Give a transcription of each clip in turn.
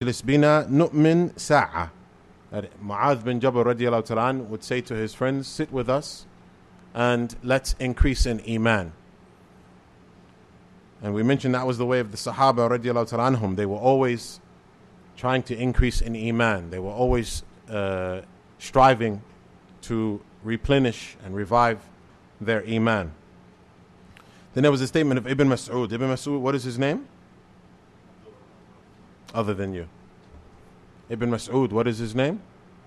اجلس بنا نؤمن ساعة. Mu'adh bin Jabal radiallahu ta'ala would say to his friends, sit with us and let's increase in Iman. And we mentioned that was the way of the Sahaba radiallahu ta'ala anhum. They were always trying to increase in Iman. They were always striving to replenish and revive their Iman. Then there was a statement of Ibn Mas'ud. Ibn Mas'ud, what is his name? Other than you. Ibn Mas'ud, what is his name?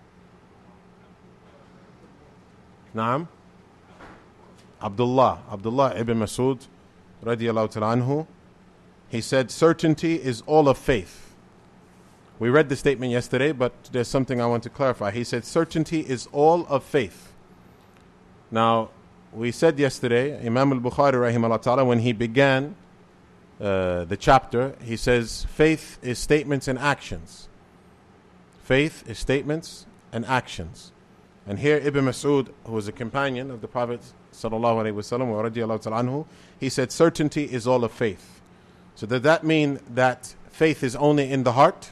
Naam? Abdullah ibn Mas'ud radiallahu ta'ala anhu. He said, certainty is all of faith. We read the statement yesterday, but there's something I want to clarify. He said, certainty is all of faith. Now, we said yesterday, Imam al-Bukhaaree rahimahullah ta'ala, when he began the chapter, he says, faith is statements and actions. Faith is statements and actions. And here Ibn Mas'ud, who was a companion of the Prophet sallallahu alaihi wasallam wa radiyallahu ta'ala anhu, he said certainty is all of faith. So does that mean that faith is only in the heart?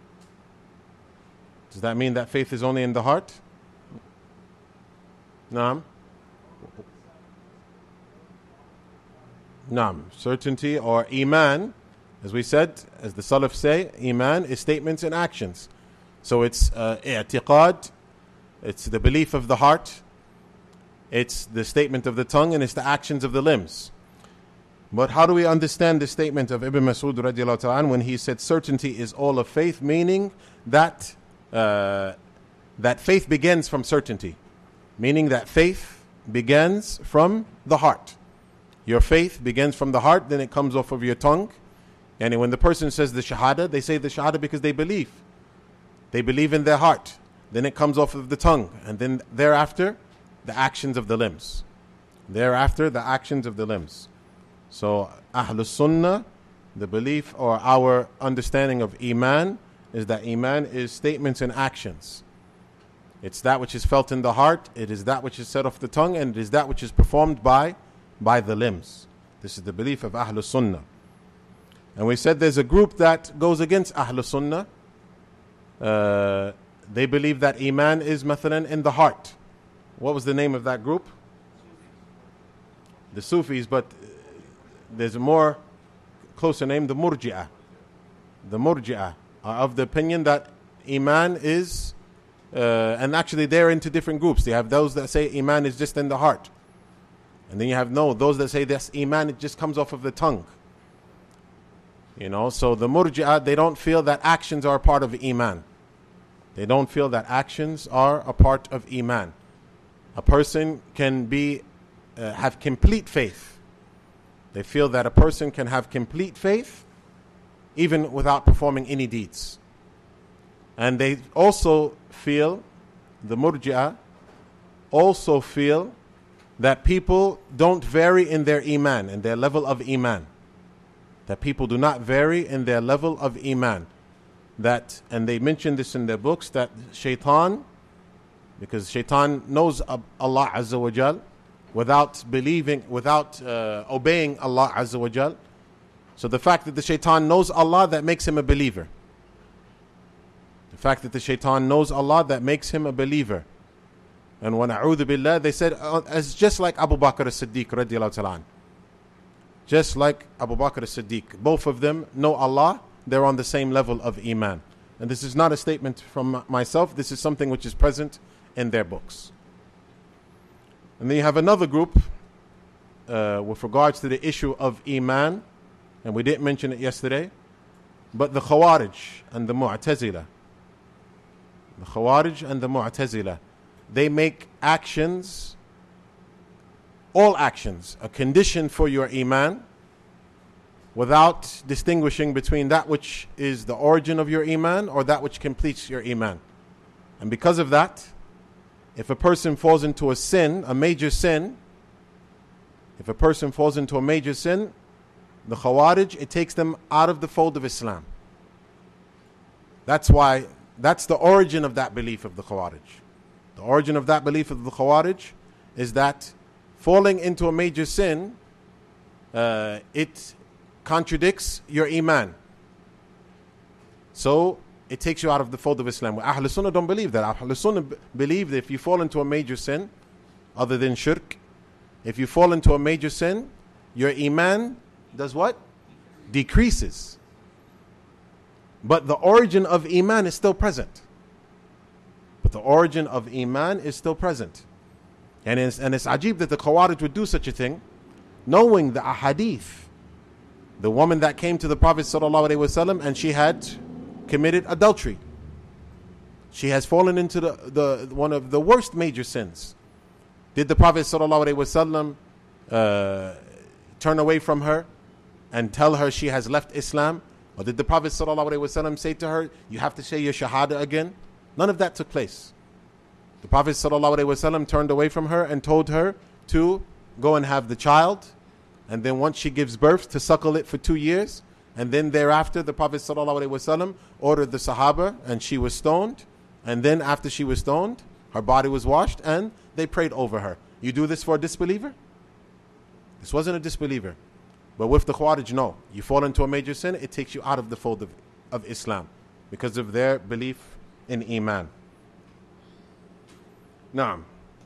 Does that mean that faith is only in the heart? Naam. Naam. Certainty or Iman, as we said, as the Salaf say, Iman is statements and actions. So it's i'tiqad, it's the belief of the heart, it's the statement of the tongue, and it's the actions of the limbs. But how do we understand the statement of Ibn Mas'ud radiallahu ta'ala when he said certainty is all of faith, meaning that that faith begins from certainty, meaning that faith begins from the heart. Your faith begins from the heart, then it comes off of your tongue. And when the person says the shahada, they say the shahada because they believe. They believe in their heart. Then it comes off of the tongue. And then thereafter, the actions of the limbs. Thereafter, the actions of the limbs. So, Ahlus Sunnah, the belief or our understanding of Iman is that Iman is statements and actions. It's that which is felt in the heart, it is that which is said off the tongue, and it is that which is performed by the limbs. This is the belief of Ahlus Sunnah. And we said there's a group that goes against Ahlus Sunnah. They believe that Iman is mathalan in the heart. What was the name of that group? The Sufis, but there's a more closer name, the Murji'ah. The Murji'ah are of the opinion that Iman is, and actually they're into different groups. They have those that say Iman is just in the heart. And then you have those that say this Iman, it just comes off of the tongue. So the Murji'ah, they don't feel that actions are a part of Iman. They don't feel that actions are a part of Iman. A person can have complete faith. They feel that a person can have complete faith even without performing any deeds. And they also feel, the Murji'ah also feel that people don't vary in their Iman, in their level of Iman. That people do not vary in their level of Iman. And they mention this in their books, that shaitan, because shaitan knows Allah Azza wa Jal without obeying Allah Azza wa Jal. So the fact that the shaitan knows Allah, that makes him a believer. The fact that the shaitan knows Allah, that makes him a believer. And wa na'udhu billah, they said, as just like Abu Bakr as-Siddiq radiallahu ta'ala. Just like Abu Bakr as-Siddiq. Both of them know Allah, they're on the same level of Iman. And this is not a statement from myself, this is something which is present in their books. And then you have another group with regards to the issue of Iman, and we didn't mention it yesterday, but the Khawarij and the Mu'tazila. The Khawarij and the Mu'tazila, they make actions, all actions, a condition for your Iman, without distinguishing between that which is the origin of your Iman or that which completes your Iman. And because of that, if a person falls into a sin, a major sin, the Khawarij, it takes them out of the fold of Islam. That's the origin of that belief of the Khawarij. The origin of that belief of the Khawarij is that falling into a major sin, it contradicts your Iman. So it takes you out of the fold of Islam. Ahl Sunnah don't believe that. Ahl Sunnah believe that if you fall into a major sin, other than shirk, if you fall into a major sin, your iman does what? Decreases. But the origin of iman is still present. But the origin of iman is still present. And it's ajib that the Khawarij would do such a thing, knowing the ahadith. The woman that came to the Prophet ﷺ and she had committed adultery. She has fallen into the one of the worst major sins. Did the Prophet ﷺ turn away from her and tell her she has left Islam? Or did the Prophet ﷺ say to her, you have to say your shahada again? None of that took place. The Prophet ﷺ turned away from her and told her to go and have the child. And then once she gives birth, to suckle it for 2 years. And then thereafter, the Prophet ﷺ ordered the Sahaba and she was stoned. And then after she was stoned, her body was washed and they prayed over her. You do this for a disbeliever? This wasn't a disbeliever. But with the Khawarij, no. You fall into a major sin, it takes you out of the fold of Islam because of their belief in Iman. Naam.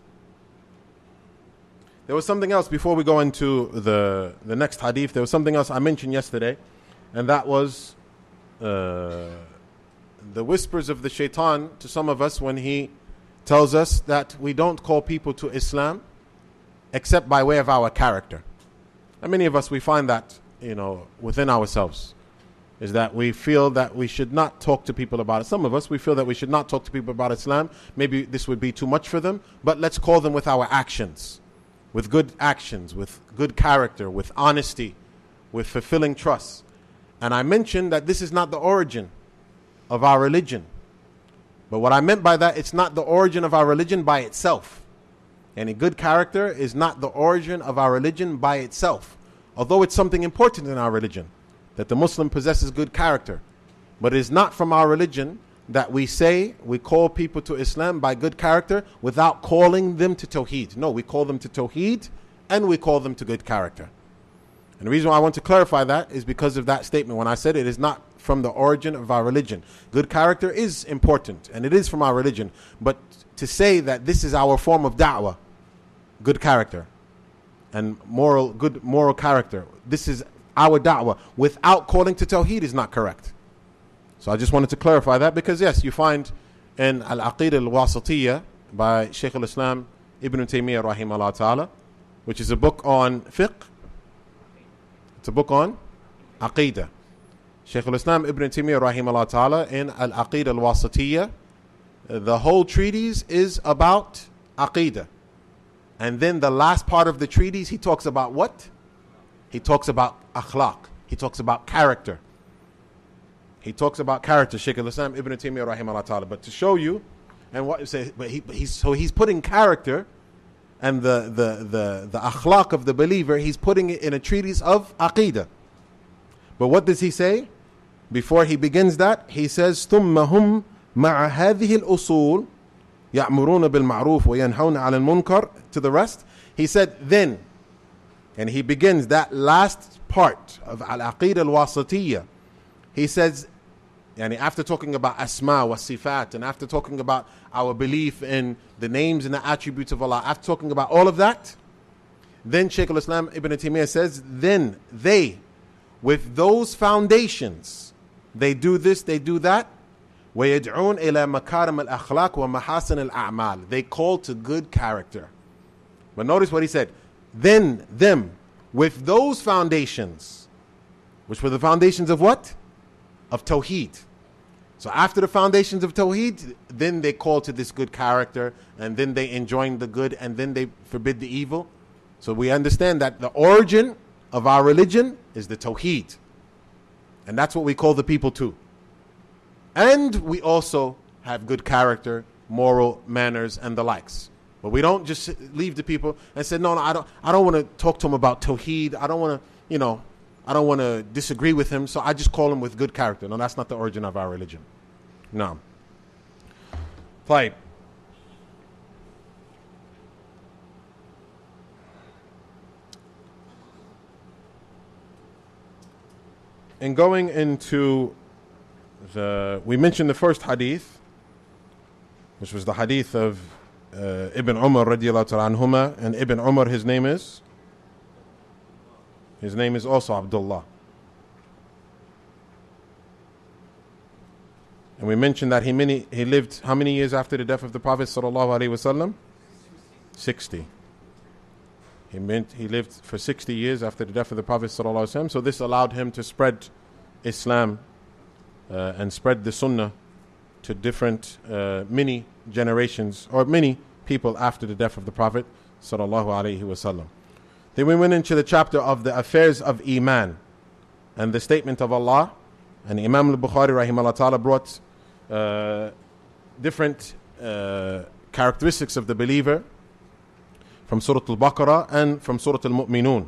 There was something else before we go into the next hadith. There was something else I mentioned yesterday, and that was the whispers of the shaitan to some of us when he tells us that we don't call people to Islam except by way of our character. And many of us, we find that, within ourselves, is that we feel that we should not talk to people about it. Some of us, we feel that we should not talk to people about Islam. Maybe this would be too much for them, but let's call them with our actions. With good actions, with good character, with honesty, with fulfilling trust. And I mentioned that this is not the origin of our religion. But what I meant by that, it's not the origin of our religion by itself. And a good character is not the origin of our religion by itself. Although it's something important in our religion, that the Muslim possesses good character. But it is not from our religion that we call people to Islam by good character without calling them to Tawheed. No, we call them to Tawheed and we call them to good character. And the reason why I want to clarify that is because of that statement. When I said it is not from the origin of our religion. Good character is important and it is from our religion. But to say that this is our form of da'wah, good character and good moral character, this is our da'wah, without calling to Tawheed is not correct. So I just wanted to clarify that because yes, you find in al-Aqidah al-Wasatiyah by Shaykh al-Islam Ibn Taymiyyah rahimahullah ta'ala, which is a book on fiqh. It's a book on Aqidah. Shaykh al-Islam Ibn Taymiyyah rahimahullah ta'ala in al-Aqidah al-Wasatiyah, the whole treatise is about Aqidah. And then the last part of the treatise, he talks about what? He talks about akhlaq. He talks about character. He talks about character, Shaykh al-Islam Ibn Taymiyyah rahimahullah ta'ala. But to show you, and what you say, but he's putting character and the akhlaq of the believer, he's putting it in a treatise of aqidah. But what does he say? Before he begins that, he says, ثُمَّ هُمْ مَعَ هَذِهِ الْأُصُولِ يَأْمُرُونَ بِالْمَعْرُوفِ وَيَنْهَوْنَ عَلَى الْمُنْكَرِ, to the rest. He said, then, and he begins that last part of al-Aqidah al-Wasatiyah. He says, after talking about asma wa sifat, and after talking about our belief in the names and the attributes of Allah, after talking about all of that, then Shaykh al-Islam Ibn Taymiyyah says, then they, with those foundations, they do this, they do that, وَيَدْعُونَ إِلَى مَكَارِمِ الْأَخْلَاقِ وَمَحَاسِنِ الْأَعْمَالِ, they call to good character. But notice what he said, then them, with those foundations, which were the foundations of what? Of Tawheed. So after the foundations of Tawheed, then they call to this good character, and then they enjoin the good, and then they forbid the evil. So we understand that the origin of our religion is the Tawheed. And that's what we call the people to. And we also have good character, moral manners, and the likes. But we don't just leave the people and say, no, I don't want to talk to him about Tawheed. I don't want to, I don't want to disagree with him, so I just call him with good character. No, that's not the origin of our religion. No. Fine. In going into we mentioned the first hadith, which was the hadith of Ibn Umar radiallahu ta'ala anhuma, and Ibn Umar, his name is also Abdullah. And we mentioned that he lived how many years after the death of the Prophet sallallahu alaihi wasallam? 60. He lived for 60 years after the death of the Prophet sallallahu alaihi wasallam. So this allowed him to spread Islam and spread the Sunnah to different many generations or many people after the death of the Prophet sallallahu alaihi wasallam. Then we went into the chapter of the affairs of Iman and the statement of Allah. And Imam al-Bukhaaree rahimahullah ta'ala brought different characteristics of the believer from Surah Al-Baqarah and from Surah Al-Mu'minun.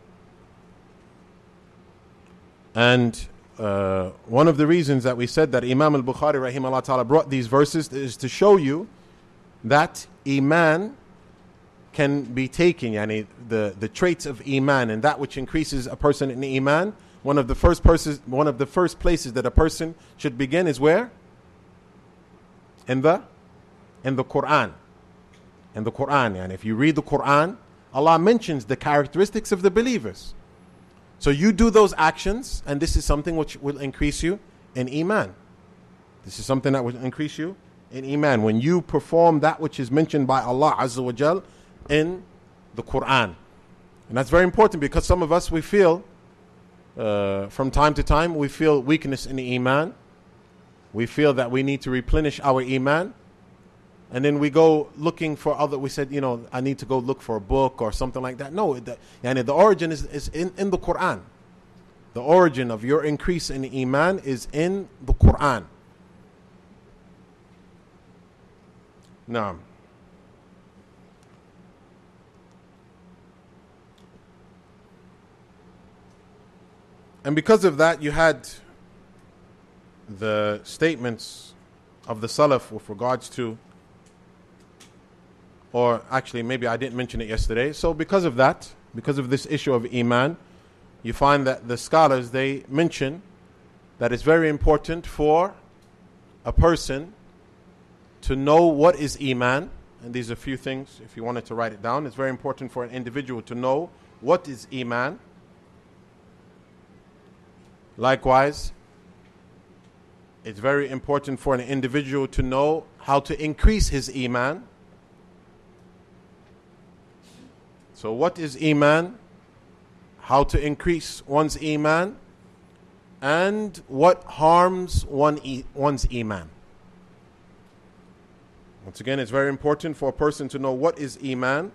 And one of the reasons that we said that Imam al-Bukhaaree rahimahullah ta'ala brought these verses is to show you that Iman can be taken, yani the traits of Iman and that which increases a person in Iman. One of the first places that a person should begin is where? In the Quran. In the Quran. And if you read the Quran, Allah mentions the characteristics of the believers. So you do those actions, and this is something which will increase you in Iman. This is something that will increase you in Iman. When you perform that which is mentioned by Allah Azza wa Jal in the Quran. And that's very important because some of us, we feel from time to time, we feel weakness in the Iman. We feel that we need to replenish our Iman. And then we go looking for we said, I need to go look for a book or something like that. No, the origin is in the Quran. The origin of your increase in Iman is in the Quran. Now, and because of that, you had the statements of the Salaf with regards to, or actually maybe I didn't mention it yesterday. So because of that, because of this issue of Iman, you find that the scholars, they mention that it's very important for a person to know what is Iman. And these are a few things, if you wanted to write it down. It's very important for an individual to know what is Iman. Likewise, it's very important for an individual to know how to increase his Iman. So what is Iman? How to increase one's Iman? And what harms one's Iman? Once again, it's very important for a person to know what is Iman,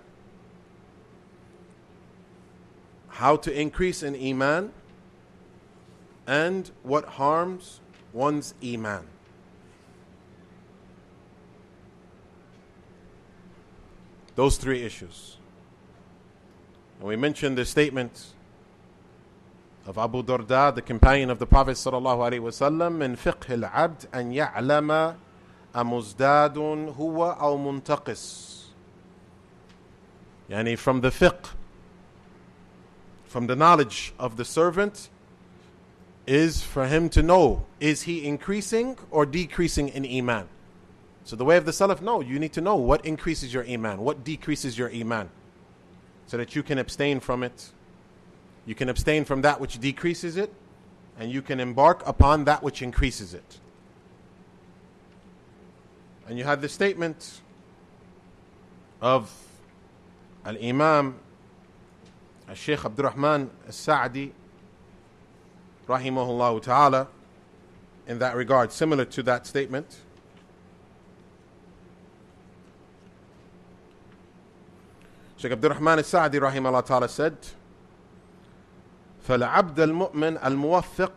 how to increase in Iman, and what harms one's Iman. Those three issues. And we mentioned the statement of Abu Darda, the companion of the Prophet sallallahu alaihi wasallam, "Min fiqh al-abd an ya'lama amuzdadun huwa aw muntaqis." Yani from the fiqh, from the knowledge of the servant, is for him to know, is he increasing or decreasing in Iman? So the way of the Salaf, no, you need to know what increases your Iman, what decreases your Iman, so that you can abstain from it. You can abstain from that which decreases it, and you can embark upon that which increases it. And you had the statement of Al-Imam Al-Shaykh Abdul Rahman Al-Sa'di rahimahullah ta'ala in that regard, similar to that statement. Shaykh Abdul Rahman Al-Sa'di rahimahullah ta'ala said, فَالْعَبْدَ الْمُؤْمِنَ الْمُوَفِّقِ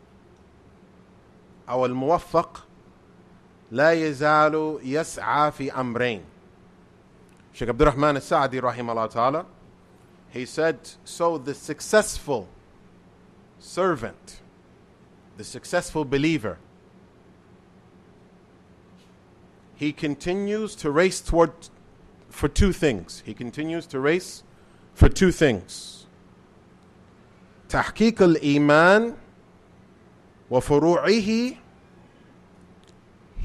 أو الموفق لا يزال يسعى في أمرين. Shaykh Abdul Rahman Al-Sa'di rahimahullah ta'ala, he said, so the successful servant, the successful believer, he continues to race for two things. He continues to race for two things. تحقيق الإيمان وفروعه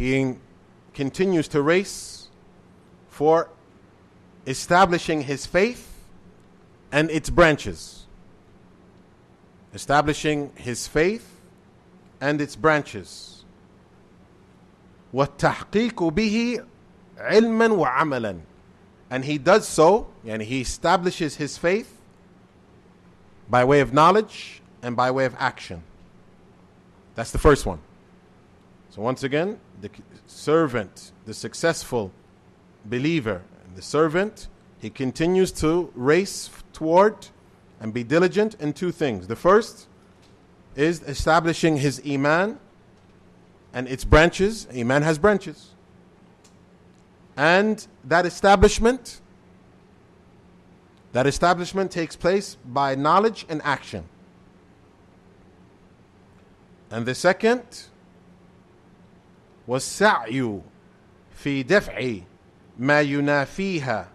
he continues to race for establishing his faith and its branches. Establishing his faith and its branches. وَالتَّحْقِيقُ بِهِ عِلْمًا وَعَمَلًا. And he does so, and he establishes his faith by way of knowledge and by way of action. That's the first one. So once again, the servant, the successful believer, the servant, he continues to race toward and be diligent in two things. The first is establishing his iman and its branches. Iman has branches. And that establishment takes place by knowledge and action. And the second was سعي في دفع ما ينافيها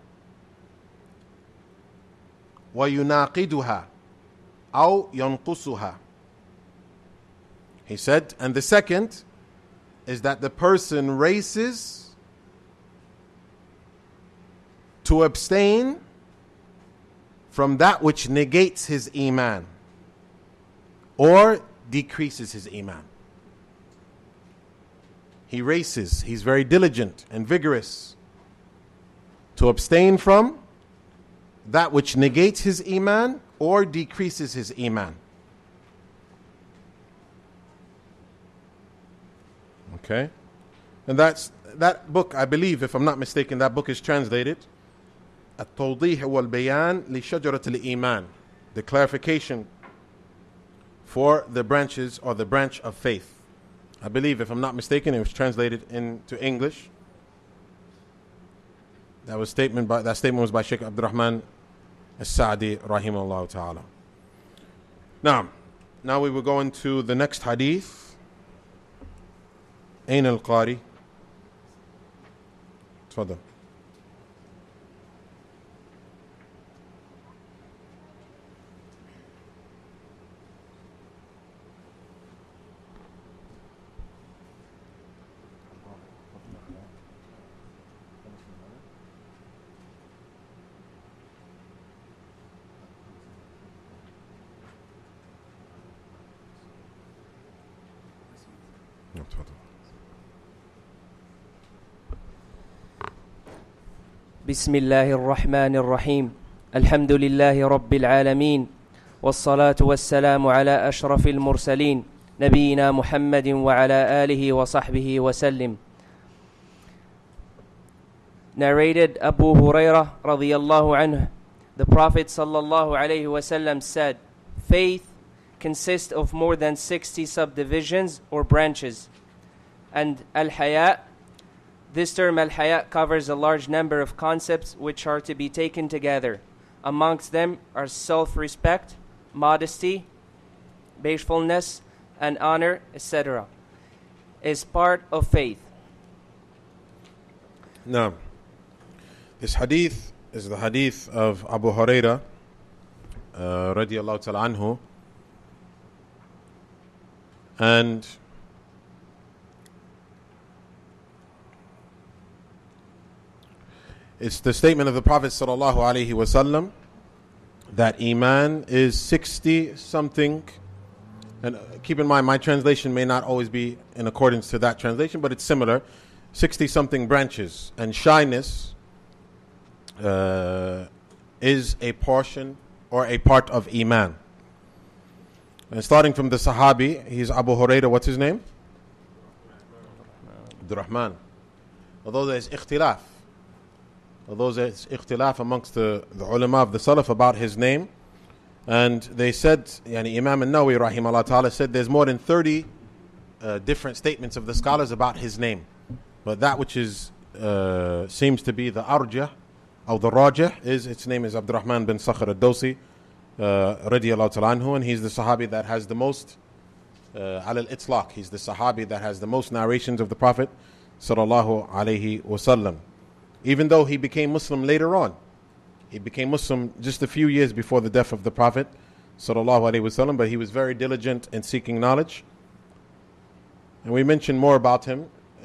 ويناقضها أو ينقصها. He said, and the second is that the person races to abstain from that which negates his iman or decreases his iman. He races, he's very diligent and vigorous to abstain from that which negates his iman or decreases his iman. Okay? And that book, I believe, if I'm not mistaken, that book is translated التوضيح والبيان لشجرة الإيمان, the clarification for the branches or the branch of faith. I believe, if I'm not mistaken, it was translated into English. That statement was by Sheikh Abdurrahman As-Sa'di rahimahullah ta'ala. Now we will go into the next hadith. أين القاري؟ تفضل. بسم الله الرحمن الرحيم الحمد لله رب العالمين والصلاة والسلام على أشرف المرسلين نبينا محمد وعلى آله وصحبه وسلم. Narrated Abu Hurairah radiyallahu anhu, the Prophet sallallahu alayhi wasallam said, faith consists of more than 60 subdivisions or branches. And al-haya, this term al-haya covers a large number of concepts which are to be taken together. Amongst them are self-respect, modesty, bashfulness, and honor, etc. is part of faith. Now, this hadith is the hadith of Abu Hurairah radiyallahu ta'ala anhu, and it's the statement of the Prophet sallallahu alaihi wasallam that Iman is 60 something, and keep in mind my translation may not always be in accordance to that translation, but it's similar, 60 something branches, and shyness is a portion or a part of Iman. And starting from the Sahabi, he's Abu Hurairah, what's his name? Abdurrahman. Although there's ikhtilaf amongst the ulama of the Salaf about his name, and they said, Imam al-Nawawi rahimahullah ta'ala said there's more than 30 different statements of the scholars about his name, but that which is seems to be the arjah or the rajah is its name is Abdurrahman bin Sakhr al-Dawsi radiyallahu ta'ala anhu, and he's the Sahabi that has the most al-itlaq, he's the Sahabi that has the most narrations of the Prophet sallallahu alayhi wasallam. Even though he became Muslim later on. He became Muslim just a few years before the death of the Prophet sallallahu alaihi wasallam, but he was very diligent in seeking knowledge. And we mentioned more about him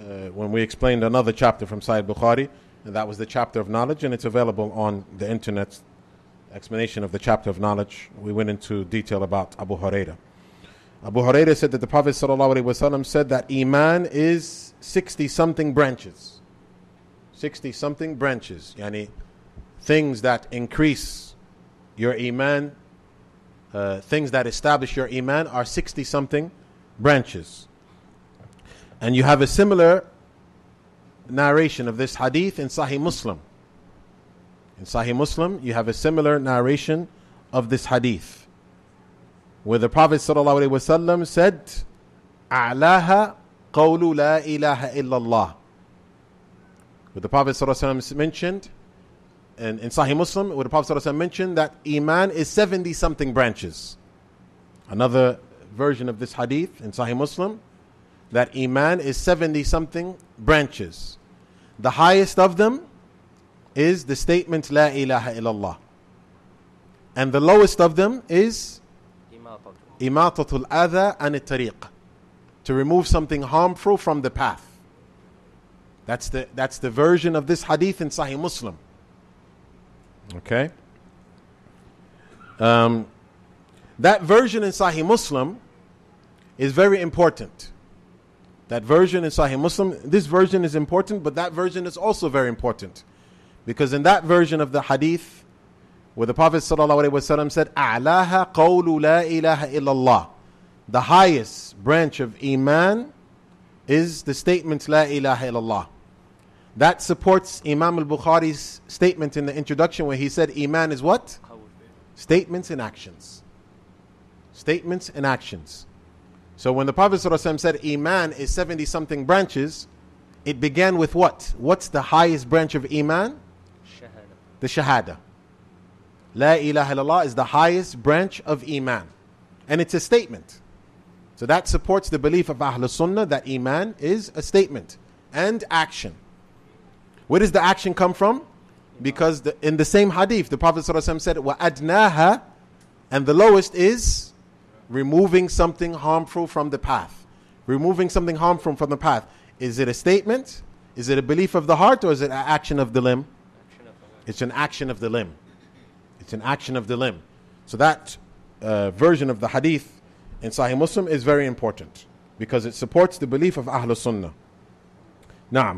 when we explained another chapter from Saheeh Al-Bukhaaree, and that was the chapter of knowledge, and it's available on the internet. Explanation of the chapter of knowledge. We went into detail about Abu Hurairah. Abu Hurairah said that the Prophet ﷺ said that Iman is 60-something branches. 60-something branches. Yani things that increase your Iman, things that establish your Iman are 60-something branches. And you have a similar narration of this hadith in Sahih Muslim. In Sahih Muslim, you have a similar narration of this hadith, where the Prophet ﷺ said, "A'laha qawlu la ilaha illallah." Where the Prophet ﷺ mentioned, and in Sahih Muslim, where the Prophet ﷺ mentioned that Iman is 70-something branches. Another version of this hadith in Sahih Muslim, that Iman is 70-something branches. The highest of them is the statement La ilaha illallah. And the lowest of them is Imatatul adha an tariq, to remove something harmful from the path. That's the version of this hadith in Sahih Muslim. Okay? That version in Sahih Muslim is very important. That version in Sahih Muslim, this version is important, but that version is also very important. Because in that version of the hadith, where the Prophet ﷺ said, "A'laha qawlu la ilaha illallah," the highest branch of Iman is the statement La ilaha illallah. That supports Imam al-Bukhari's statement in the introduction where he said Iman is what? Statements and actions. Statements and actions. So when the Prophet ﷺ said Iman is 70-something branches, it began with what? What's the highest branch of Iman? The Shahada. La ilaha illallah is the highest branch of Iman. And it's a statement. So that supports the belief of Ahlul Sunnah that Iman is a statement and action. Where does the action come from? Because in the same hadith, the Prophet ﷺ said, وَأَدْنَاهَا, and the lowest is removing something harmful from the path. Removing something harmful from the path. Is it a statement? Is it a belief of the heart, or is it an action of the limb? It's an action of the limb. It's an action of the limb. So that version of the hadith in Sahih Muslim is very important because it supports the belief of Ahlul Sunnah. Naam.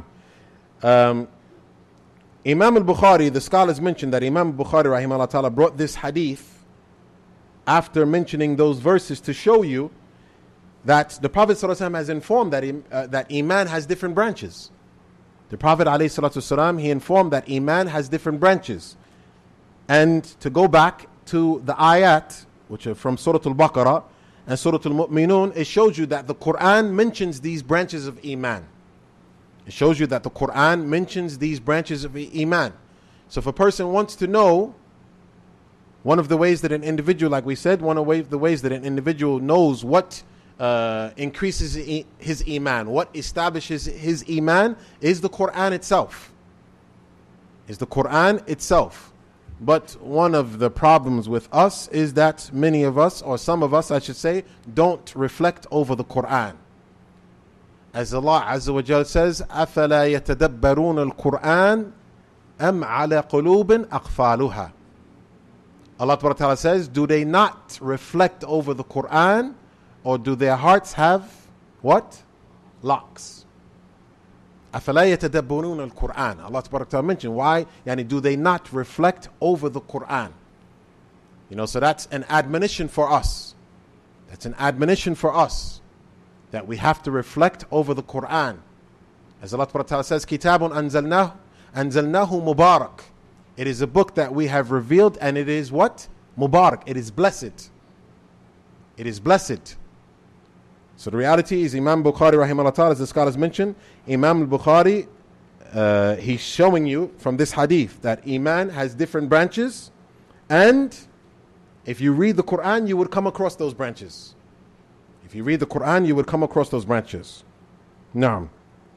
Imam al-Bukhaaree, the scholars mentioned that Imam al-Bukhaaree rahimahullah ta'ala brought this hadith after mentioning those verses to show you that the Prophet ﷺ has informed that Iman has different branches. The Prophet ﷺ, he informed that Iman has different branches. And to go back to the ayat, which are from Surah Al-Baqarah and Surah Al-Mu'minun, it shows you that the Quran mentions these branches of Iman. It shows you that the Quran mentions these branches of Iman. So if a person wants to know, one of the ways that an individual, like we said, one of the ways that an individual knows what increases his Iman, what establishes his Iman, is the Quran itself. Is the Quran itself. But one of the problems with us is that many of us, or some of us I should say, don't reflect over the Quran. As Allah Azza wa Jal says, أَفَلَا يَتَدَبَّرُونَ الْقُرْآنَ أَمْ عَلَى قُلُوبٍ أَقْفَالُهَا. Allah Ta'ala says, do they not reflect over the Quran, or do their hearts have what? Locks. أَفَلَا يَتَدَبَّرُونَ الْقُرْآنَ. Allah Ta'ala mentioned why? Yani, do they not reflect over the Quran? So that's an admonition for us. That's an admonition for us, that we have to reflect over the Quran. As Allah Ta'ala says, Kitabun anzalnahu mubarak. It is a book that we have revealed, and it is what? Mubarak. It is blessed. It is blessed. So the reality is Imam Bukhari rahimahullah ta'ala, as the scholars mentioned, Imam al-Bukhari, he's showing you from this hadith that Iman has different branches, and if you read the Quran, you would come across those branches. If you read the Quran, you would come across those branches. Naam.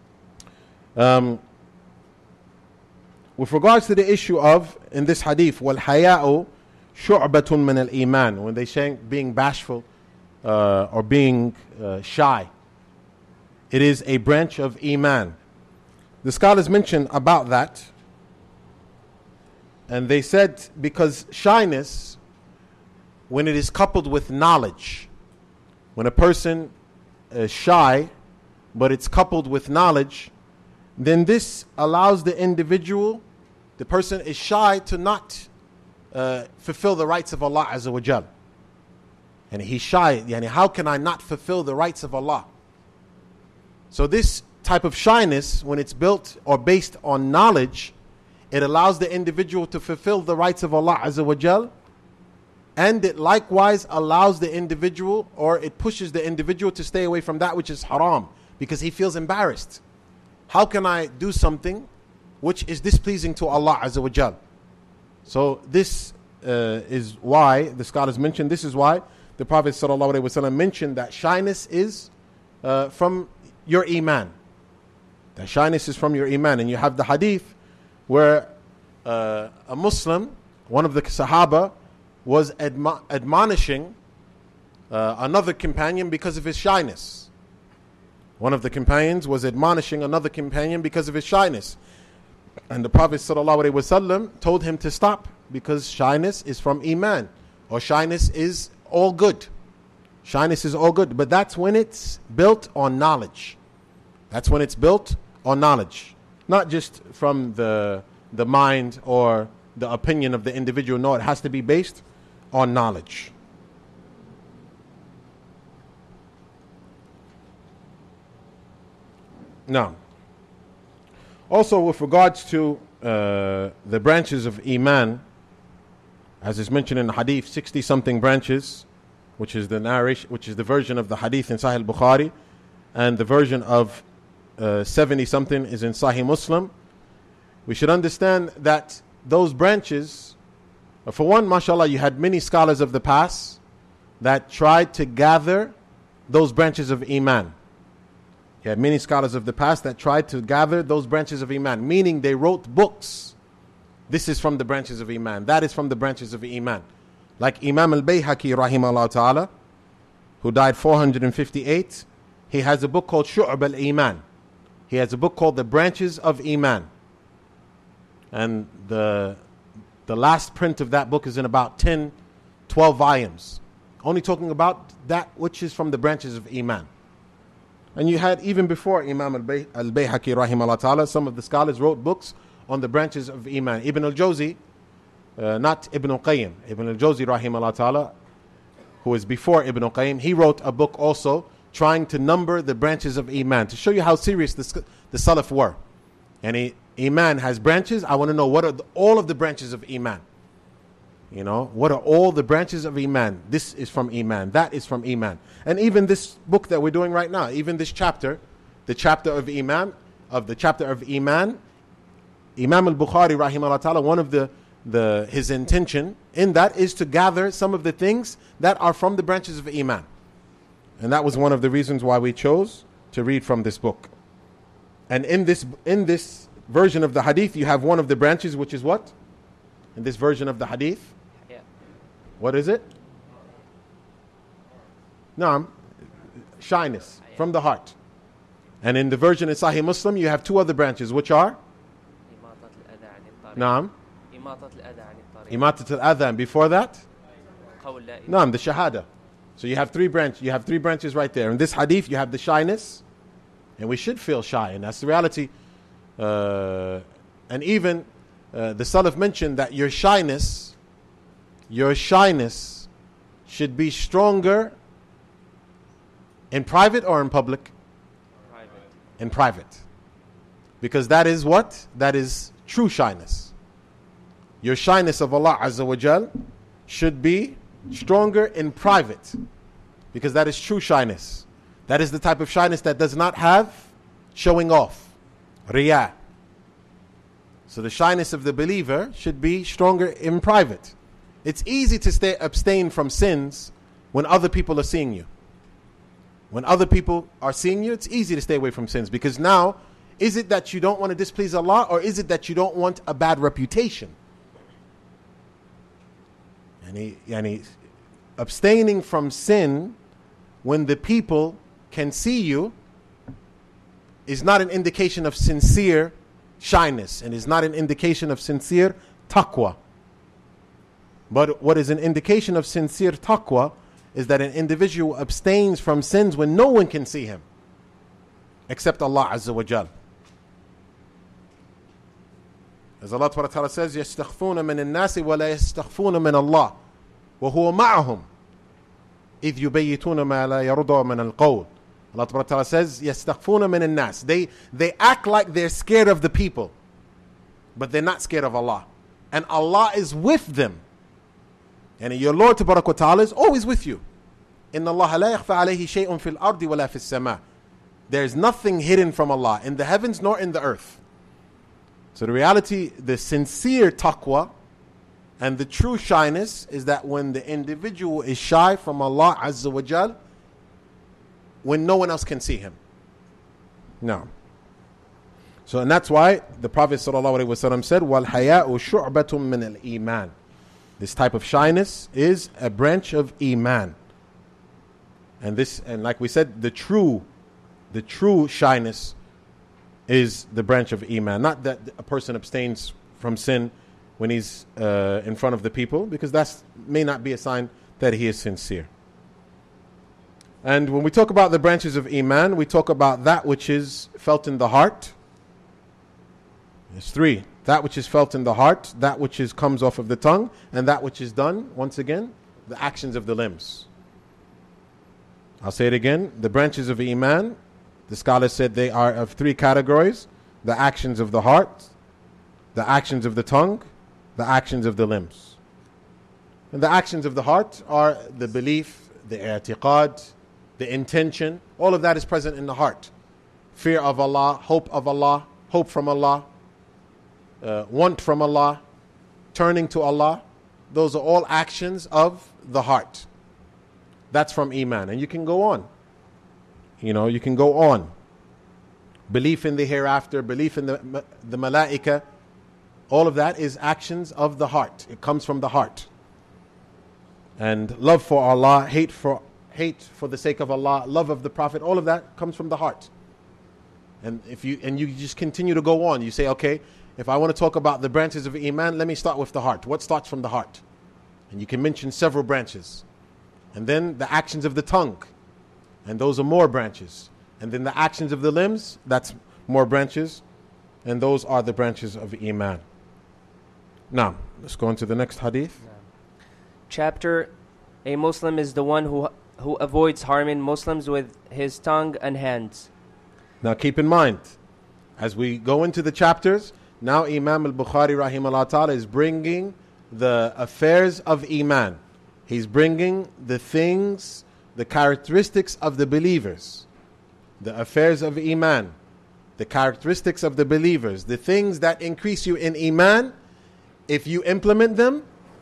With regards to the issue of, in this hadith, وَالْحَيَاءُ شُعْبَةٌ مِّنَ الْإِيمَانِ, when they say being bashful or being shy. it is a branch of Iman. The scholars mention about that, and they said because shyness, when it is coupled with knowledge, when a person is shy, but it's coupled with knowledge, then this allows the individual, the person is shy, to not fulfill the rights of Allah Azza wa Jal. And he's shy, yani, how can I not fulfill the rights of Allah? So this type of shyness, when it's built or based on knowledge, it allows the individual to fulfill the rights of Allah Azza wa Jal, and it likewise allows the individual, or it pushes the individual to stay away from that which is haram, because he feels embarrassed. How can I do something which is displeasing to Allah Azza wa Jal? So this is why the scholars mentioned, this is why the Prophet ﷺ mentioned that shyness is from your Iman. That shyness is from your Iman. And you have the hadith where a Muslim, one of the Sahaba, was admonishing another companion because of his shyness. One of the companions was admonishing another companion because of his shyness. And the Prophet ﷺ told him to stop, because shyness is from Iman, or shyness is all good. Shyness is all good, but that's when it's built on knowledge. That's when it's built on knowledge. Not just from the mind or the opinion of the individual. No, it has to be based on knowledge. Now, also with regards to the branches of Iman, as is mentioned in the hadith, 60 something branches, which is the narration, which is the version of the hadith in Saheeh Al-Bukhaaree, and the version of 70 something is in Sahih Muslim. We should understand that those branches, for one, mashallah, you had many scholars of the past that tried to gather those branches of Iman. You had many scholars of the past that tried to gather those branches of Iman, meaning they wrote books. This is from the branches of Iman. That is from the branches of Iman. Like Imam al-Bayhaqi rahimahullah ta'ala, who died 458, he has a book called Shu'ab al-Iman. He has a book called The Branches of Iman. And the last print of that book is in about 10, 12 volumes. Only talking about that which is from the branches of Iman. And you had, even before Imam al-Bayhaqi rahimahullah ta'ala, some of the scholars wrote books on the branches of Iman. Ibn al-Jawzi, not Ibn al-Qayyim, Ibn al-Jawzi rahimahullah ta'ala, who is before Ibn al-Qayyim, he wrote a book also trying to number the branches of Iman, to show you how serious the Salaf were. And Iman has branches. I want to know, what are all of the branches of Iman? You know, what are all the branches of Iman? This is from Iman. That is from Iman. And even this book that we're doing right now, even this chapter, the chapter of Iman, Imam al-Bukhaaree rahimahullah ta'ala, one of his intention in that is to gather some of the things that are from the branches of Iman. And that was one of the reasons why we chose to read from this book. And in this version of the hadith, you have one of the branches, which is what? In this version of the hadith? Yeah. What is it? Naam, shyness from the heart. And in the version in Sahih Muslim, you have two other branches, which are? Naam. Imatat al-adha. And before that? Naam, the shahada. So you have three branches right there. In this hadith, you have the shyness, and we should feel shy, and that's the reality. And even the Salaf mentioned that your shyness should be stronger in private or in public? Private. In private. Because that is what? That is true shyness. Your shyness of Allah Azza wa Jal should be stronger in private, because that is true shyness. That is the type of shyness that does not have showing off, riyah. So the shyness of the believer should be stronger in private. It's easy to abstain from sins when other people are seeing you. When other people are seeing you, it's easy to stay away from sins, because now, is it that you don't want to displease Allah, or is it that you don't want a bad reputation? Yani, abstaining from sin when the people can see you, is not an indication of sincere shyness and is not an indication of sincere taqwa. But what is an indication of sincere taqwa is that an individual abstains from sins when no one can see him except Allah Azza wa Jal. As Allah Ta'ala says, يَسْتَخْفُونَ مِنَ النَّاسِ وَلَا يَسْتَخْفُونَ مِنَ اللَّهِ وَهُوَ مَعَهُمْ إِذْ يُبَيِّتُونَ مَا لَا يَرْضَى مِنَ الْقَوْلِ. Allah Ta'ala says, يَسْتَخْفُونَ مِنَ النَّاسِ. They act like they're scared of the people, but they're not scared of Allah. And Allah is with them. And your Lord Ta'ala is always with you. إِنَّ اللَّهَ لَا يَخْفَى عَلَيْهِ شَيْءٌ فِي الْأَرْضِ وَلَا فِي السَّمَاءِ. There is nothing hidden from Allah in the heavens nor in the earth. So the reality, the sincere taqwa and the true shyness is that when the individual is shy from Allah Azza wa Jal, when no one else can see him. No. So, and that's why the Prophet sallallahu alaihi wasallam said, وَالْحَيَاءُ شُعْبَةٌ مِّنَ الْإِيمَانِ. This type of shyness is a branch of Iman. And this, and like we said, the true shyness is the branch of Iman. Not that a person abstains from sin when he's in front of the people, because that may not be a sign that he is sincere. And when we talk about the branches of Iman, we talk about that which is felt in the heart. There's three. That which is felt in the heart, that which comes off of the tongue, and that which is done, once again, the actions of the limbs. I'll say it again. The branches of Iman, the scholars said they are of three categories: the actions of the heart, the actions of the tongue, the actions of the limbs. And the actions of the heart are the belief, the i'tiqad, the intention. All of that is present in the heart. Fear of Allah, hope from Allah, want from Allah, turning to Allah. Those are all actions of the heart. That's from Iman. And you can go on. You can go on. Belief in the hereafter, belief in the malaika, all of that is actions of the heart. It comes from the heart. And love for Allah, hate for the sake of Allah, love of the Prophet, all of that comes from the heart. And you just continue to go on. You say, okay, if I want to talk about the branches of Iman, let me start with the heart. What starts from the heart? And you can mention several branches. And then the actions of the tongue. And those are more branches. And then the actions of the limbs, that's more branches. And those are the branches of Iman. Now, let's go on to the next hadith. Chapter, a Muslim is the one who avoids harming Muslims with his tongue and hands. Now keep in mind, as we go into the chapters, now Imam Al-Bukhaaree rahimahullah ta'ala is bringing the affairs of Iman. He's bringing the things, the characteristics of the believers, the affairs of Iman, the characteristics of the believers, the things that increase you in Iman if you implement them,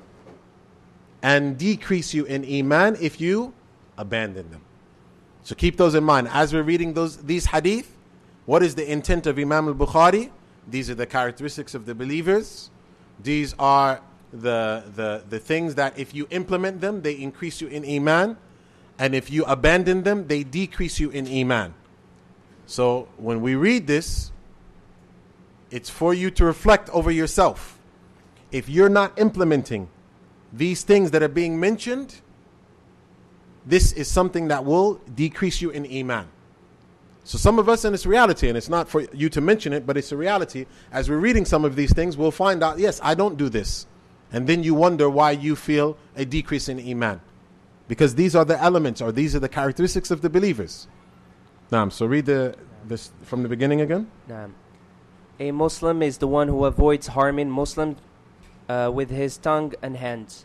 and decrease you in Iman if you abandon them. So keep those in mind. As we're reading these hadith, what is the intent of Imam Al-Bukhaaree? These are the characteristics of the believers. These are the things that if you implement them, they increase you in Iman. And if you abandon them, they decrease you in Iman. So when we read this, it's for you to reflect over yourself. If you're not implementing these things that are being mentioned, this is something that will decrease you in Iman. So some of us, and it's reality, and it's not for you to mention it, but it's a reality. As we're reading some of these things, we'll find out, yes, I don't do this. And then you wonder why you feel a decrease in Iman. Because these are the elements, or these are the characteristics of the believers. So read this from the beginning again. A Muslim is the one who avoids harming Muslims with his tongue and hands.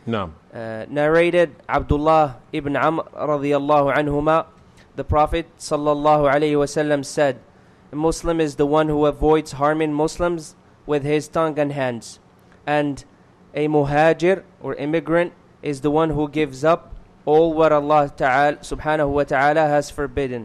Narrated Abdullah ibn Amr radiyallahu anhuma, the Prophet sallallahu alayhi wasallam said, a Muslim is the one who avoids harming Muslims with his tongue and hands. And a muhajir or immigrant is the one who gives up all what Allah ta'ala subhanahu wa ta'ala has forbidden.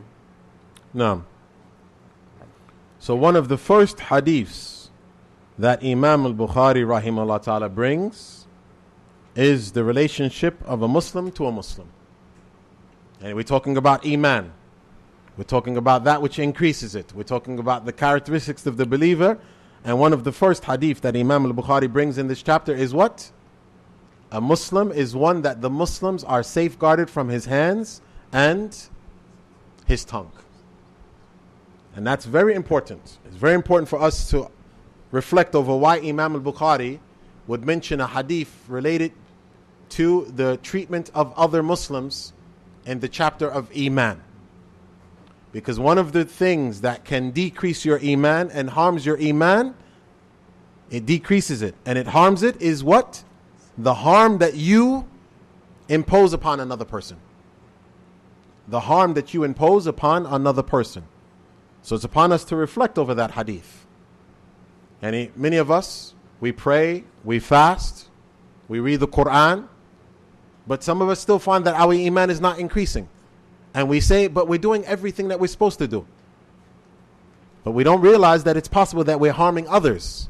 So one of the first hadiths that Imam Al-Bukhaaree rahimahullah ta'ala brings is the relationship of a Muslim to a Muslim. And we're talking about Iman. We're talking about that which increases it. We're talking about the characteristics of the believer. And one of the first hadith that Imam Al-Bukhaaree brings in this chapter is what? A Muslim is one that the Muslims are safeguarded from his hands and his tongue. And that's very important. It's very important for us to reflect over why Imam Al-Bukhaaree would mention a hadith related to the treatment of other Muslims in the chapter of Iman. Because one of the things that can decrease your Iman and harms your Iman, it decreases it and it harms it, is what? The harm that you impose upon another person. The harm that you impose upon another person. So it's upon us to reflect over that hadith. And many of us, we pray, we fast, we read the Quran, but some of us still find that our Iman is not increasing. And we say, but we're doing everything that we're supposed to do. But we don't realize that it's possible that we're harming others.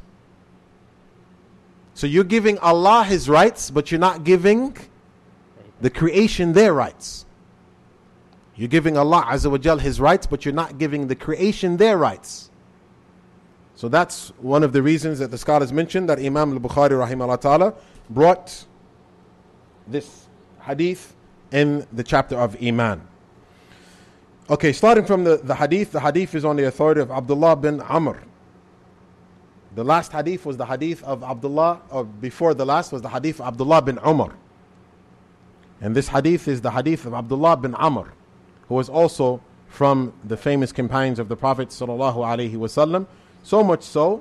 So you're giving Allah His rights, but you're not giving the creation their rights. You're giving Allah Azza wa Jal His rights, but you're not giving the creation their rights. So that's one of the reasons that the scholars mentioned that Imam Al-Bukhaaree rahimahullah ta'ala brought this hadith in the chapter of Iman. Okay, starting from the hadith is on the authority of Abdullah bin Amr. The last hadith was the hadith of Abdullah, or before the last was the hadith of Abdullah bin Umar. And this hadith is the hadith of Abdullah bin Amr, who was also from the famous companions of the Prophet sallallahu alaihi wasallam. So much so,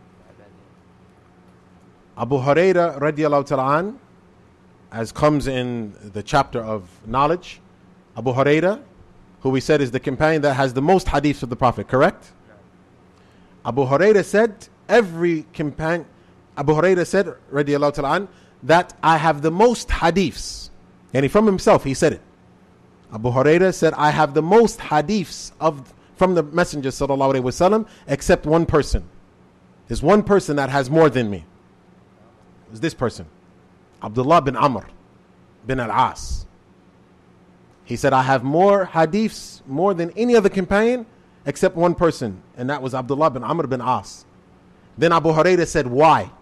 Abu Hurairah radiallahu ta'ala an, as comes in the chapter of knowledge, Abu Hurairah, who we said is the companion that has the most hadiths of the Prophet, correct? Abu Hurairah said, Abu Hurairah said, radiallahu ta'ala an, that I have the most hadiths. And from himself, he said it. Abu Hurairah said, I have the most hadiths from the Messenger sallallahu alaihi wasallam, except one person. There's one person that has more than me. It's this person, Abdullah bin Amr bin al-As. He said, I have more hadiths, more than any other companion, except one person, and that was Abdullah bin Amr bin As. Then Abu Hurairah said, why?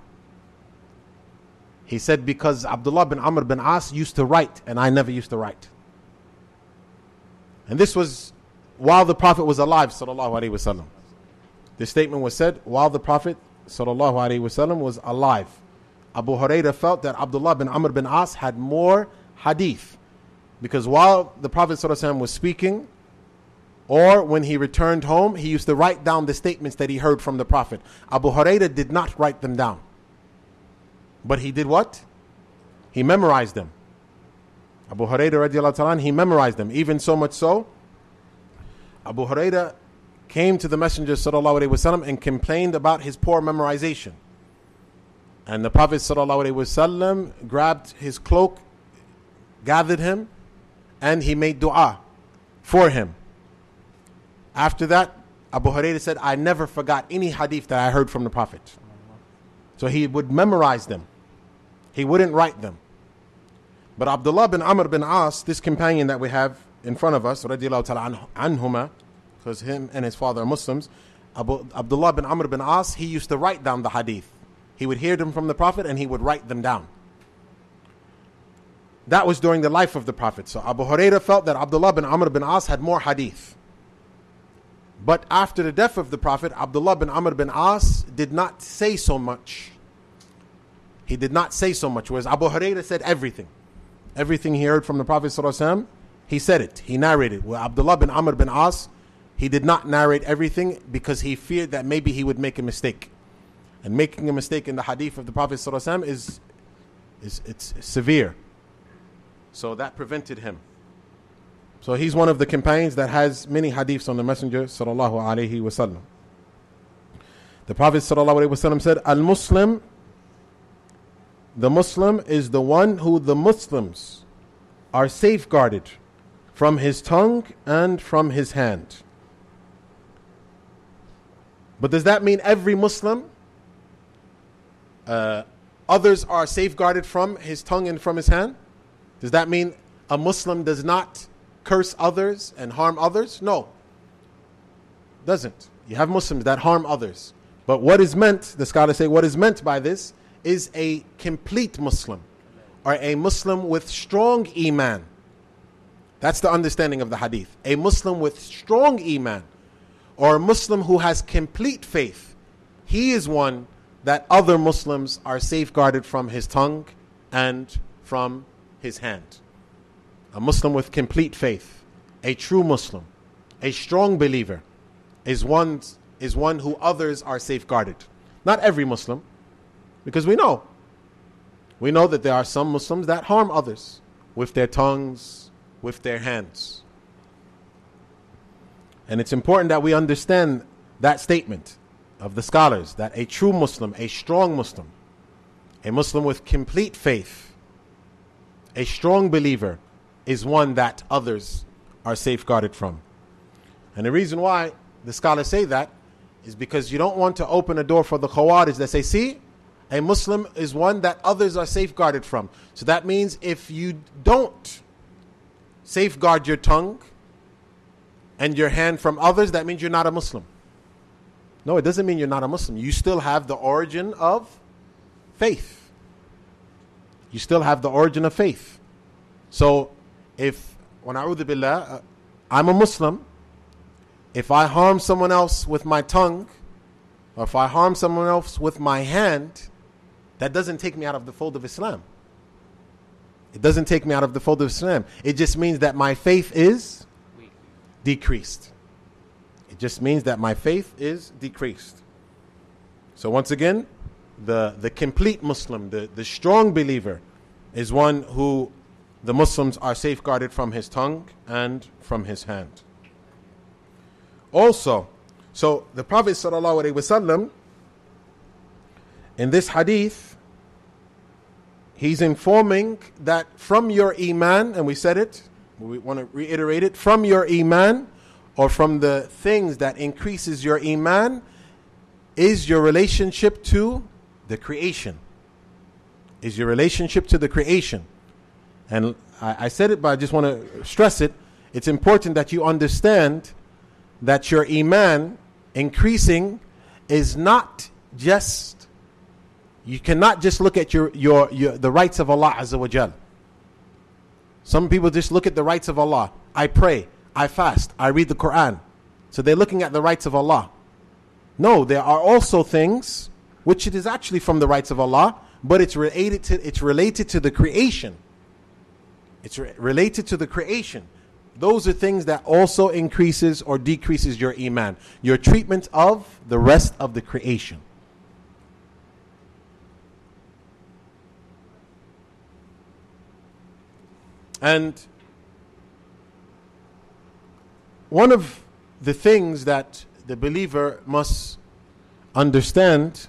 He said, because Abdullah bin Amr bin As used to write, and I never used to write. And this was while the Prophet was alive, sallallahu alaihi wasallam. This statement was said while the Prophet, sallallahu alaihi wasallam, was alive. Abu Hurairah felt that Abdullah bin Amr bin As had more hadith, because while the Prophet sallallahu alaihi wasallam was speaking, or when he returned home, he used to write down the statements that he heard from the Prophet. Abu Hurairah did not write them down, but he did what? He memorized them. Abu Hurairah radiallahu ta'ala, he memorized them. Even so much so, Abu Hurairah came to the Messenger sallallahu alaihi wasallam and complained about his poor memorization. And the Prophet sallallahu alaihi wasallam grabbed his cloak, gathered him, and he made dua for him. After that, Abu Hurairah said, I never forgot any hadith that I heard from the Prophet. So he would memorize them. He wouldn't write them. But Abdullah bin Amr bin As, this companion that we have in front of us, radiallahu ta'ala anhuma, because him and his father are Muslims, Abdullah bin Amr bin As, he used to write down the hadith. He would hear them from the Prophet and he would write them down. That was during the life of the Prophet. So Abu Hurairah felt that Abdullah bin Amr bin As had more hadith. But after the death of the Prophet, Abdullah bin Amr bin As did not say so much. He did not say so much, whereas Abu Hurairah said everything. Everything he heard from the Prophet ﷺ, he said it, he narrated. Well, Abdullah bin Amr bin As, he did not narrate everything because he feared that maybe he would make a mistake. And making a mistake in the hadith of the Prophet ﷺ is severe. So that prevented him. So he's one of the companions that has many hadiths on the Messenger sallallahu alaihi wasallam. The Prophet sallallahu alaihi wasallam said, Al-Muslim, the Muslim is the one who the Muslims are safeguarded from his tongue and from his hand. But does that mean every Muslim, others are safeguarded from his tongue and from his hand? Does that mean a Muslim does not curse others and harm others? No. Doesn't. You have Muslims that harm others. But what is meant, the scholars say, what is meant by this is a complete Muslim, or a Muslim with strong iman. That's the understanding of the hadith. A Muslim with strong iman, or a Muslim who has complete faith. He is one that other Muslims are safeguarded from his tongue and from his hand. A Muslim with complete faith, a true Muslim, a strong believer, is one who others are safeguarded. Not every Muslim, because we know that there are some Muslims that harm others with their tongues, with their hands. And it's important that we understand that statement of the scholars, that a true Muslim, a strong Muslim, a Muslim with complete faith, a strong believer, is one that others are safeguarded from. And the reason why the scholars say that is because you don't want to open a door for the Khawarij that say, see, a Muslim is one that others are safeguarded from. So that means if you don't safeguard your tongue and your hand from others, that means you're not a Muslim. No, it doesn't mean you're not a Muslim. You still have the origin of faith. You still have the origin of faith. So if, wa na'udhu billah, I'm a Muslim, if I harm someone else with my tongue, or if I harm someone else with my hand, that doesn't take me out of the fold of Islam. It doesn't take me out of the fold of Islam. It just means that my faith is decreased. It just means that my faith is decreased. So once again, the complete Muslim, the strong believer, is one who the Muslims are safeguarded from his tongue and from his hand. Also, so the Prophet ﷺ, in this hadith, he's informing that from your iman, and we said it, we want to reiterate it, from your iman, or from the things that increases your iman, is your relationship to the creation. Is your relationship to the creation. And I said it, but I just want to stress it. It's important that you understand that your iman increasing is not just, you cannot just look at the rights of Allah Azza wa Jal. Some people just look at the rights of Allah. I pray, I fast, I read the Quran. So they're looking at the rights of Allah. No, there are also things which it is actually from the rights of Allah, but it's related to the creation. It's related to the creation. Those are things that also increases or decreases your iman, your treatment of the rest of the creation. And one of the things that the believer must understand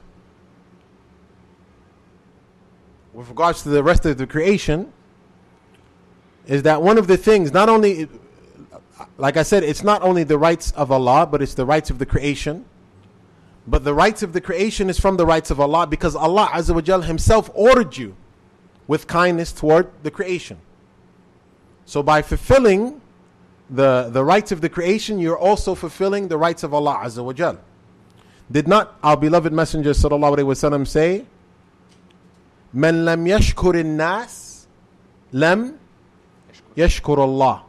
with regards to the rest of the creation is that one of the things, not only, like I said, it's not only the rights of Allah, but it's the rights of the creation. But the rights of the creation is from the rights of Allah, because Allah Azza wa Jal himself ordered you with kindness toward the creation. So by fulfilling the rights of the creation, you're also fulfilling the rights of Allah Azza wa Jal. Did not our beloved Messenger sallallahu alaihi wasallam say, "Man lam yashkur nas, lam yashkur Allah."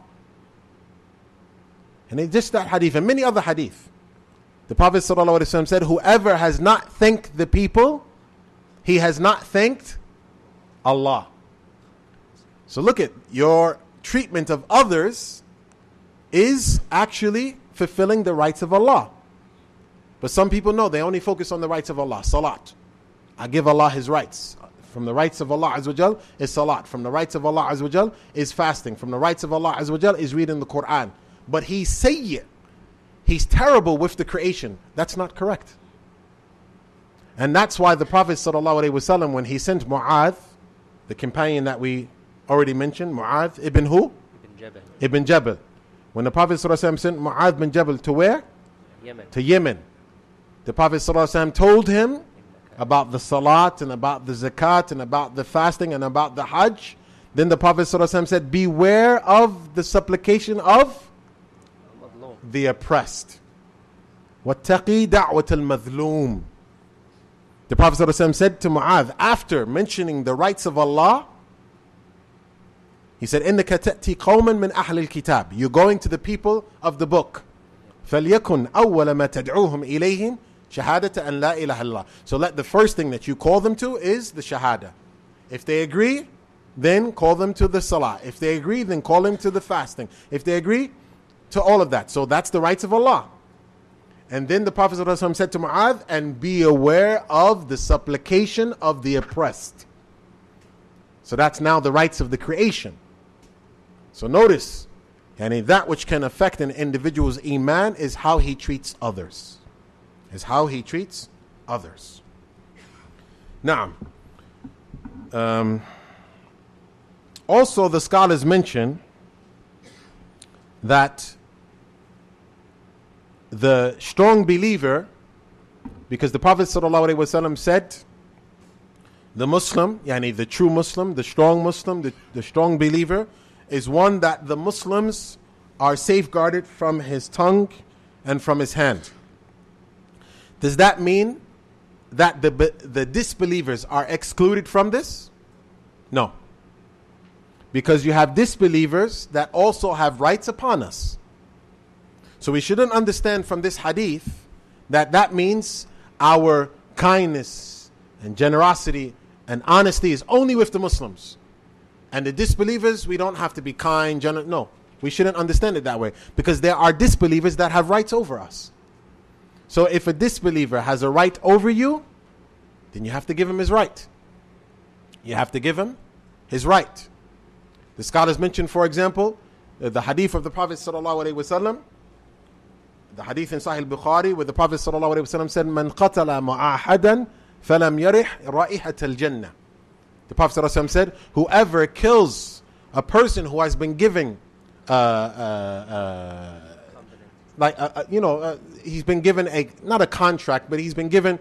And it's just that hadith and many other hadith. The Prophet ﷺ said, whoever has not thanked the people, he has not thanked Allah. So look at your treatment of others is actually fulfilling the rights of Allah. But some people know, they only focus on the rights of Allah. Salat. I give Allah His rights. From the rights of Allah Azza wa Jal is salat. From the rights of Allah Azza wa Jal is fasting. From the rights of Allah Azza wa Jal is reading the Quran. But he's sayyi'. He's terrible with the creation. That's not correct. And that's why the Prophet sallallahu alaihi wasallam, when he sent Mu'adh, the companion that we already mentioned, Mu'adh ibn who? Ibn Jabal. When the Prophet sallallahu alaihi wasallam sent Mu'adh bin Jabal to where? Yemen. To Yemen. The Prophet sallallahu alaihi wasallam told him about the salat and about the zakat and about the fasting and about the hajj. Then the Prophet sallallahu alaihi wasallam said, beware of the supplication of the oppressed. وَاتَّقِي دَعْوَةَ الْمَظْلُومِ. The Prophet ﷺ said to Mu'adh, after mentioning the rights of Allah, he said, إِنَّكَ تَأْتِي قَوْمًا مِنْ أَهْلِ الْكِتَابِ. You're going to the people of the book. فَلْيَكُنْ أَوَّلَ مَا تَدْعُوهُمْ إِلَيْهِمْ شَهَادَةَ أَنْ لَا إِلَهَ إِلَّا. So let the first thing that you call them to is the shahada. If they agree, then call them to the salah. If they agree, then call them to the fasting. If they agree, to all of that. So that's the rights of Allah. And then the Prophet ﷺ said to Mu'adh, and be aware of the supplication of the oppressed. So that's now the rights of the creation. So notice, that which can affect an individual's iman is how he treats others. Now, also the scholars mention that the strong believer, because the Prophet ﷺ said, the Muslim, the true Muslim, the strong Muslim, the strong believer, is one that the Muslims are safeguarded from his tongue and from his hand. Does that mean that the disbelievers are excluded from this? No. Because you have disbelievers that also have rights upon us. So we shouldn't understand from this hadith that means our kindness and generosity and honesty is only with the Muslims. And the disbelievers, we don't have to be kind, no. We shouldn't understand it that way. Because there are disbelievers that have rights over us. So if a disbeliever has a right over you, then you have to give him his right. You have to give him his right. The scholars mention, for example, the hadith of the Prophet ﷺ, the hadith in Saheeh Al-Bukhaaree, where the Prophet ﷺ said, "Man qatala mu'ahadan falam yarih ra'ihat al-jannah." The Prophet ﷺ said, whoever kills a person who has been given, he's been given not a contract, but he's been given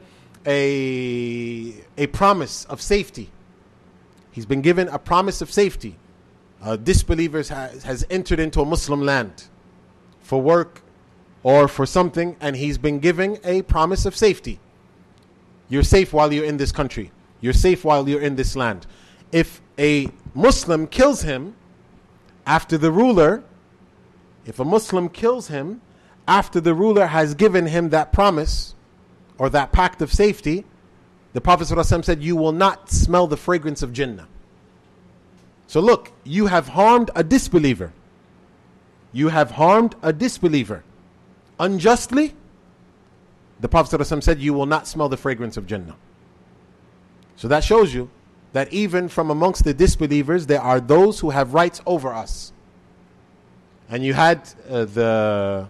a promise of safety. He's been given a promise of safety. Disbelievers has entered into a Muslim land for work or for something, and he's been given a promise of safety. You're safe while you're in this country. You're safe while you're in this land. If a Muslim kills him after the ruler, if a Muslim kills him after the ruler has given him that promise or that pact of safety, the Prophet ﷺ said, you will not smell the fragrance of Jannah. So look, you have harmed a disbeliever. You have harmed a disbeliever unjustly. The Prophet ﷺ said, you will not smell the fragrance of Jannah. So that shows you that even from amongst the disbelievers, there are those who have rights over us. And you had the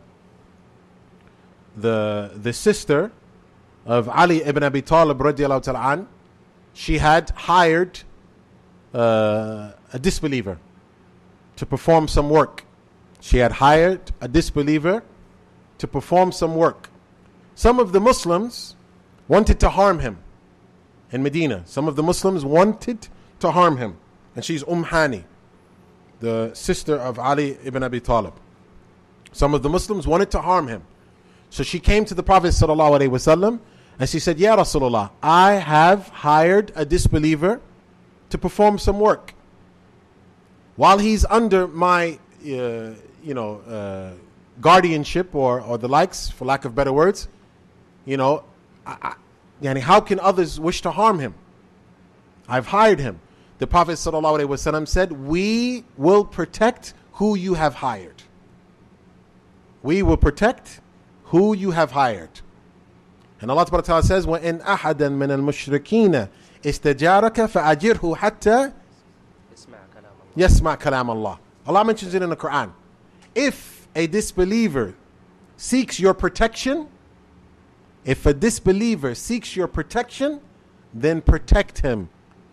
sister of Ali ibn Abi Talib radiallahu ta'ala an. She had hired a disbeliever to perform some work. She had hired a disbeliever to perform some work. Some of the Muslims wanted to harm him in Medina. Some of the Muslims wanted to harm him. And she's Hani, the sister of Ali ibn Abi Talib. Some of the Muslims wanted to harm him. So she came to the Prophet ﷺ and she said, Ya Rasulullah, I have hired a disbeliever to perform some work. While he's under my guardianship or the likes, for lack of better words, how can others wish to harm him? I've hired him. The Prophet ﷺ said, we will protect who you have hired. We will protect who you have hired. And Allah Ta'ala says, وَإِنْ أَحَدًا مِنَ الْمُشْرِكِينَ إِسْتَجَارَكَ فَأَجِرْهُ حَتَّى يَسْمَعْ كَلَامَ Allah. Allah mentions it in the Quran. If a disbeliever seeks your protection, then protect him.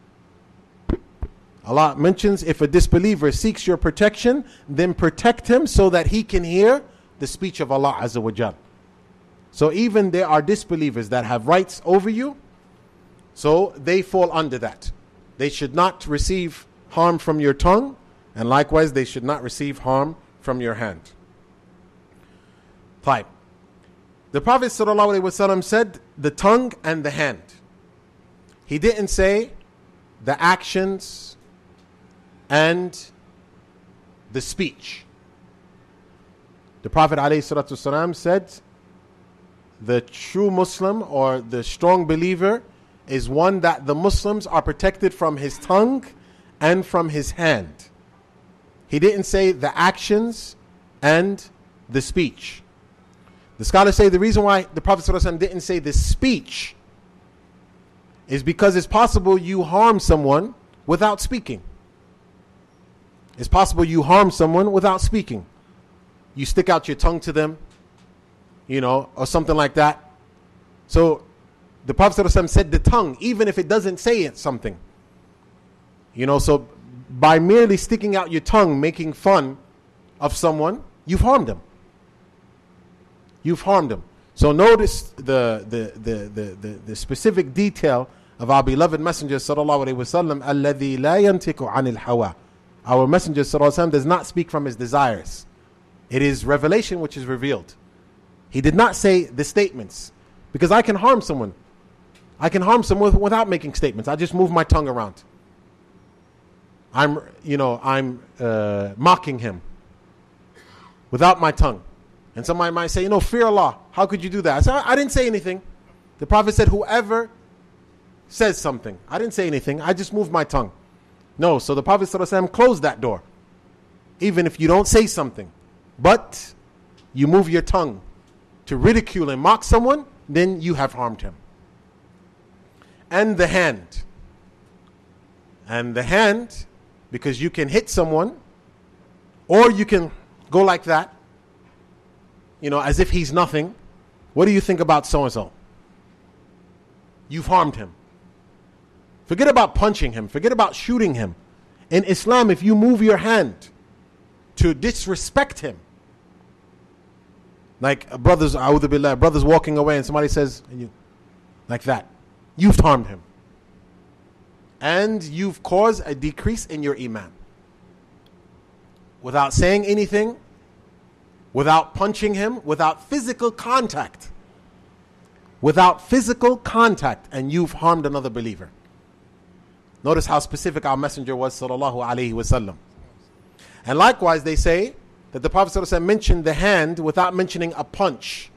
Allah mentions if a disbeliever seeks your protection, then protect him so that he can hear the speech of Allah Azza wa Jal. So even there are disbelievers that have rights over you, so they fall under that. They should not receive harm from your tongue, and likewise they should not receive harm from your hand. Fine. The Prophet ﷺ said the tongue and the hand. He didn't say the actions and the speech. The Prophet ﷺ said the true Muslim or the strong believer is one that the Muslims are protected from his tongue and from his hand. He didn't say the actions and the speech. The scholars say the reason why the Prophet ﷺ didn't say the speech is because it's possible you harm someone without speaking. It's possible you harm someone without speaking. You stick out your tongue to them, or something like that. So the Prophet ﷺ said the tongue, even if it doesn't say it something. So by merely sticking out your tongue, making fun of someone, you've harmed them. You've harmed them. So notice the specific detail of our beloved Messenger sallallahu alaihi wasallam, alladhi la yantiqu anil hawa. Our Messenger sallallahu alaihi wasallam does not speak from his desires. It is revelation which is revealed. He did not say the statements, because I can harm someone. I can harm someone without making statements. I just move my tongue around. I'm mocking him without my tongue. And somebody might say, fear Allah. How could you do that? I said, I didn't say anything. The Prophet said, whoever says something. I didn't say anything. I just moved my tongue. No, so the Prophet ﷺ closed that door. Even if you don't say something, but you move your tongue to ridicule and mock someone, then you have harmed him. And the hand. And the hand, because you can hit someone, or you can go like that, as if he's nothing. What do you think about so-and-so? You've harmed him. Forget about punching him. Forget about shooting him. In Islam, if you move your hand to disrespect him, like brothers, a'udhu billah, brothers walking away and somebody says, like that, you've harmed him. And you've caused a decrease in your iman. Without saying anything, without punching him, without physical contact. Without physical contact, and you've harmed another believer. Notice how specific our messenger was, sallallahu alaihi wasallam. And likewise, they say that the Prophet sallallahu alaihi wasallam mentioned the hand without mentioning a punch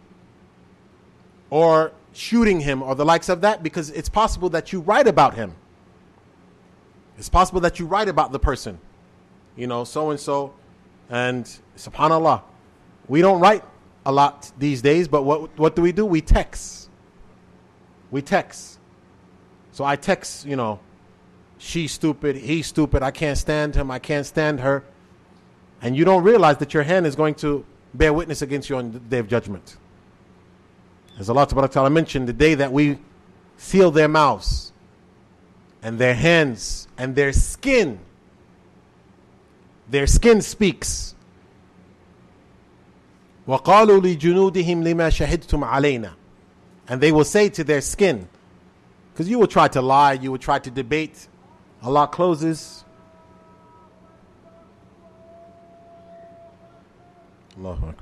or shooting him or the likes of that, because it's possible that you write about him. It's possible that you write about the person, so-and-so, and subhanallah, we don't write a lot these days, but what do? We text. We text. So I text, she's stupid, he's stupid, I can't stand him, I can't stand her. And you don't realize that your hand is going to bear witness against you on the day of judgment. As Allah Subhanahu wa Ta'ala mentioned, the day that we seal their mouths and their hands and their skin speaks. وَقَالُوا لِجُنُودِهِمْ لِمَا شَهِدْتُمْ عَلَيْنَا. And they will say to their skin, because you will try to lie, you will try to debate. Allah closes. Allahu Akbar.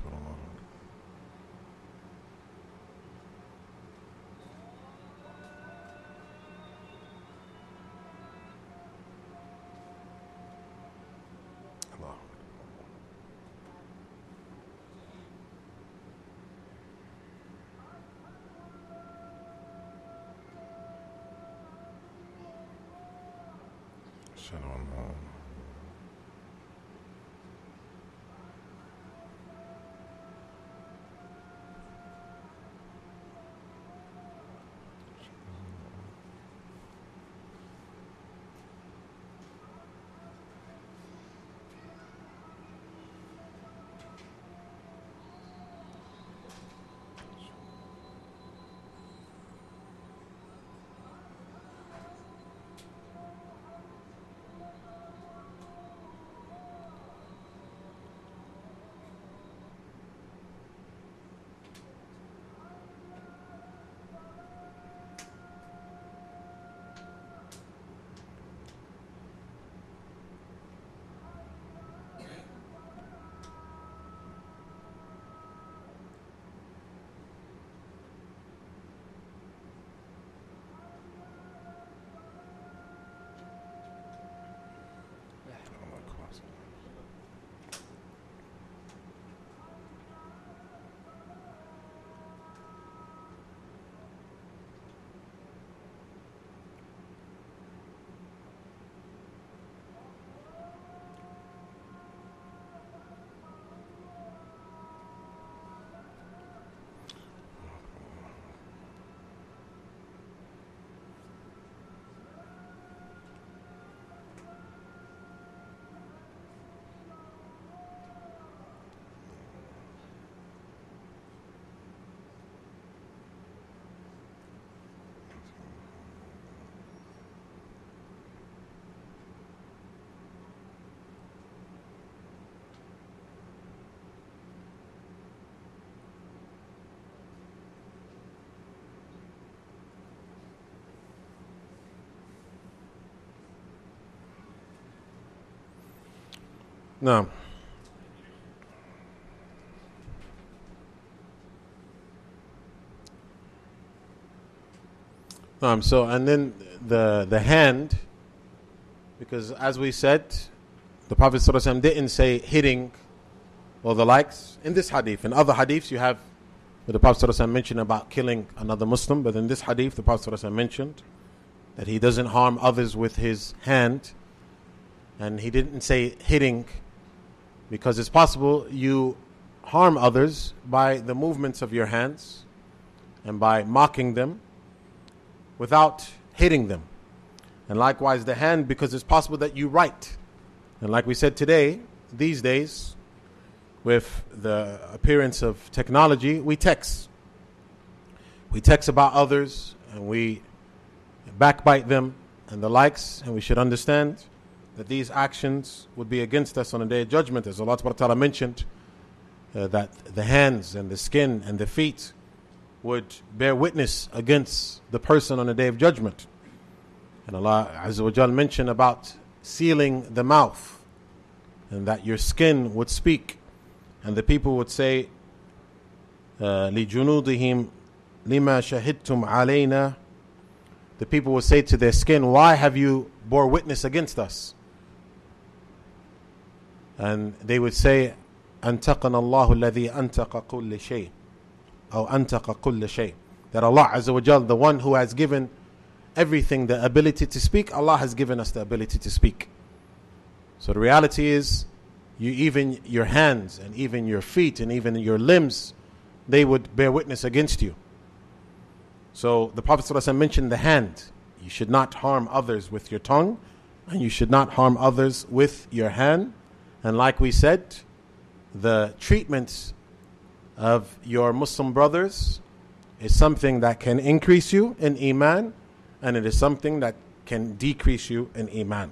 No. So, and then the hand, because as we said, the Prophet ﷺ didn't say hitting or the likes. In this hadith, in other hadiths you have the Prophet ﷺ mentioned about killing another Muslim, but in this hadith the Prophet ﷺ mentioned that he doesn't harm others with his hand, and he didn't say hitting, because it's possible you harm others by the movements of your hands and by mocking them without hitting them. And likewise the hand, because it's possible that you write. And like we said today, these days, with the appearance of technology, we text. We text about others and we backbite them and the likes, and we should understand that these actions would be against us on the day of judgment, as Allah subhanahu wa ta'ala mentioned, that the hands and the skin and the feet would bear witness against the person on the day of judgment. And Allah Azza wa Jal mentioned about sealing the mouth, and that your skin would speak, and the people would say, لِجُنُودِهِمْ لِمَا شَهِدْتُمْ عَلَيْنَا. The people would say to their skin, why have you bore witness against us? And they would say, أَنْتَقَنَ اللَّهُ الَّذِي أَنْتَقَ كُلِّ شَيْءٍ, أو أَنْتَقَ كُلِّ شَيْءٍ. That Allah Azza wa Jal, the one who has given everything the ability to speak, Allah has given us the ability to speak. So the reality is, even your hands and even your feet and even your limbs, they would bear witness against you. So the Prophet ﷺ mentioned the hand. You should not harm others with your tongue, and you should not harm others with your hand. And like we said, the treatment of your Muslim brothers is something that can increase you in Iman, and it is something that can decrease you in Iman.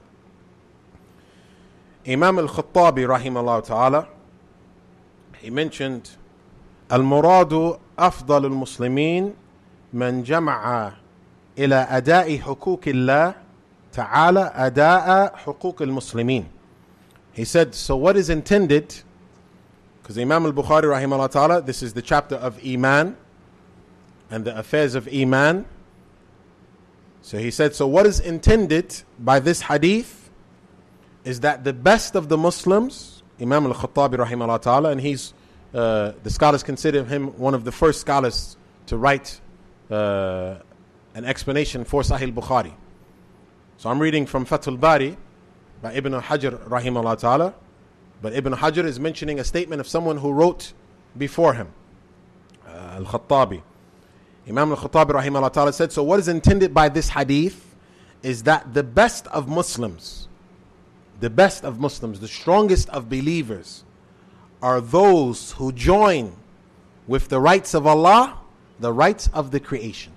Imam al-Khattabi rahimahullah ta'ala, he mentioned, al-muradu afdal al-muslimin man jama'a ila ada'i hukukillah ta'ala ada'a hukuk al-muslimin. He said, so what is intended, because Imam al-Bukhaaree rahimahullah ta'ala, this is the chapter of Iman and the affairs of Iman. So he said, so what is intended by this hadith is that the best of the Muslims, Imam al-Khattabi rahimahullah ta'ala, and the scholars consider him one of the first scholars to write an explanation for Saheeh Al-Bukhaaree. So I'm reading from Fath al-Bari by Ibn Hajar rahimahullah ta'ala, but Ibn Hajar is mentioning a statement of someone who wrote before him, Al-Khattabi. Imam Al-Khattabi rahimahullah ta'ala said, so what is intended by this hadith is that the best of Muslims, the strongest of believers, are those who join with the rights of Allah, the rights of the creation.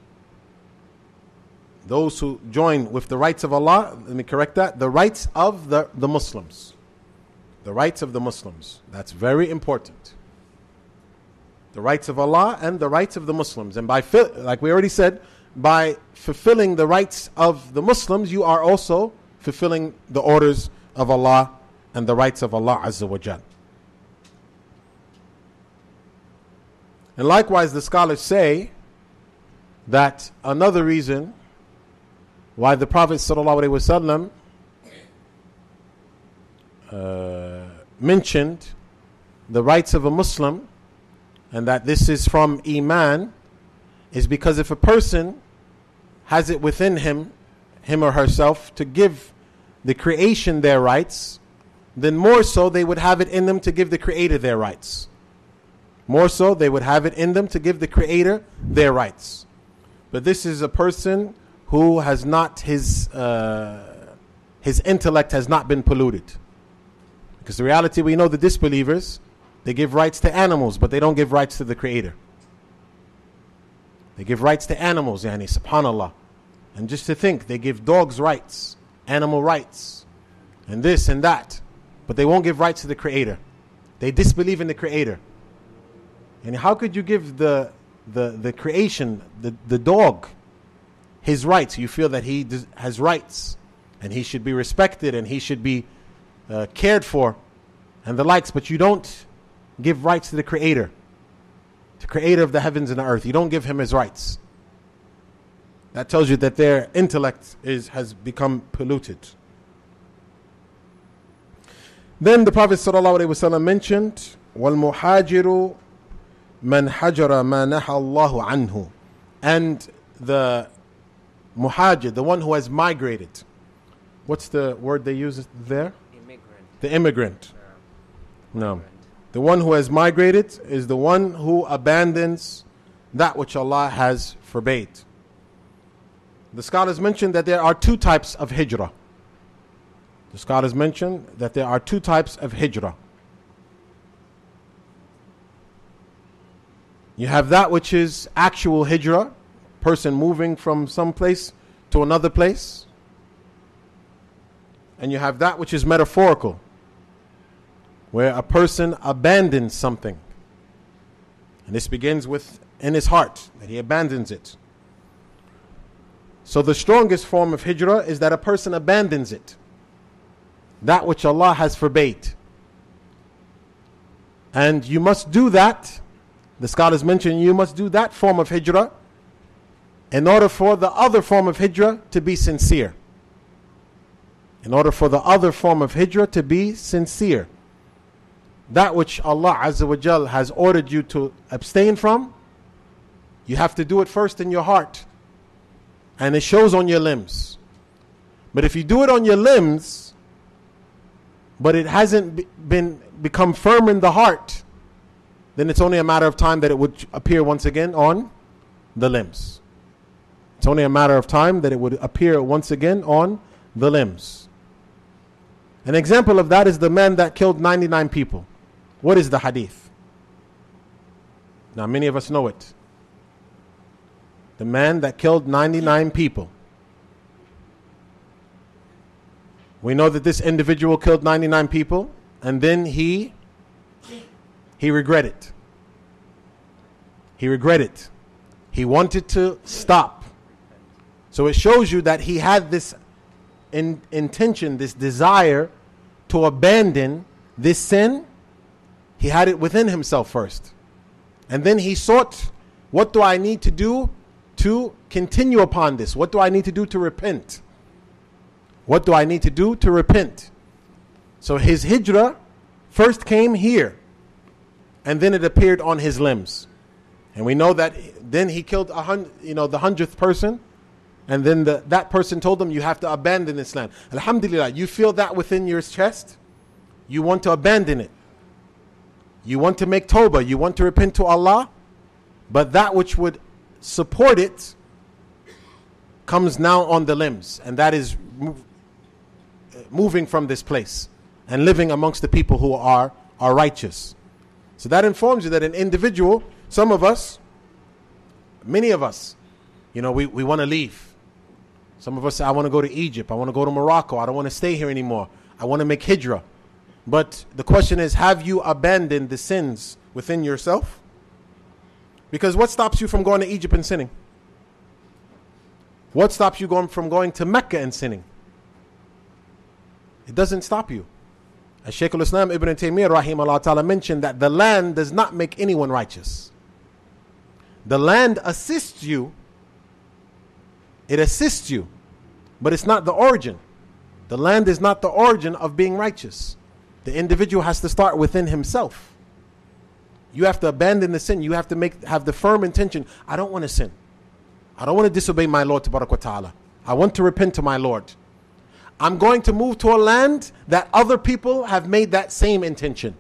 Those who join with the rights of Allah, let me correct that, the rights of the Muslims. The rights of the Muslims. That's very important. The rights of Allah and the rights of the Muslims. And like we already said, by fulfilling the rights of the Muslims, you are also fulfilling the orders of Allah and the rights of Allah Azza wa Jal. And likewise, the scholars say that another reason why the Prophet sallallahu alaihi wasallam mentioned the rights of a Muslim, and that this is from Iman, is because if a person has it within him or herself, to give the creation their rights, then more so they would have it in them to give the Creator their rights. More so they would have it in them to give the Creator their rights. But this is a person who has not, his intellect has not been polluted. Because the reality, we know the disbelievers, they give rights to animals, but they don't give rights to the Creator. They give rights to animals, subhanallah. And just to think, they give dogs rights, animal rights, and this and that, but they won't give rights to the Creator. They disbelieve in the Creator. And how could you give the creation, the dog, his rights? You feel that he has rights, and he should be respected, and he should be cared for. and the likes, but you don't give rights to the creator of the heavens and the earth. You don't give him his rights. That tells you that their intellect has become polluted. Then the Prophet ﷺ mentioned, وَالْمُحَاجِرُ مَنْ حَجَرَ مَا نَحَى اللَّهُ عَنْهُ. And the muhajir, the one who has migrated. What's the word they use there? Immigrant. The immigrant. No. The one who has migrated is the one who abandons that which Allah has forbade. The scholars mentioned that there are two types of hijrah. The scholars mentioned that there are two types of hijrah. You have that which is actual hijrah, person moving from some place to another place. And you have that which is metaphorical, where a person abandons something. And this begins with in his heart, that he abandons it. So the strongest form of hijrah is that a person abandons it, that which Allah has forbade. And you must do that. The scholars mention you must do that form of hijrah in order for the other form of hijrah to be sincere. In order for the other form of hijrah to be sincere. That which Allah Azza wa Jal has ordered you to abstain from, you have to do it first in your heart. And it shows on your limbs. But if you do it on your limbs, but it hasn't become firm in the heart, then it's only a matter of time that it would appear once again on the limbs. It's only a matter of time that it would appear once again on the limbs. An example of that is the man that killed 99 people. What is the hadith? Now many of us know it. The man that killed 99 people. We know that this individual killed 99 people, and then he regretted. He regretted. He wanted to stop. So it shows you that he had this intention, this desire to abandon this sin. He had it within himself first. And then he sought, what do I need to do to continue upon this? What do I need to do to repent? What do I need to do to repent? So his hijrah first came here, and then it appeared on his limbs. And we know that then he killed the 100th person, and then that person told him, you have to abandon this land. Alhamdulillah, you feel that within your chest. You want to abandon it. You want to make tawbah. You want to repent to Allah. But that which would support it comes now on the limbs, and that is moving from this place and living amongst the people who are righteous. So that informs you that an individual, some of us, many of us, we want to leave. Some of us say, I want to go to Egypt, I want to go to Morocco, I don't want to stay here anymore, I want to make hijrah. But the question is, have you abandoned the sins within yourself? Because what stops you from going to Egypt and sinning? What stops you from going to Mecca and sinning? It doesn't stop you. As Shaykh al-Islam Ibn Taymiyyah rahimahullah ta'ala mentioned that the land does not make anyone righteous. The land assists you. It assists you. But it's not the origin. The land is not the origin of being righteous. The individual has to start within himself. You have to abandon the sin. You have to have the firm intention. I don't want to sin. I don't want to disobey my Lord Tabarak wa Ta'ala. I want to repent to my Lord. I'm going to move to a land that other people have made that same intention.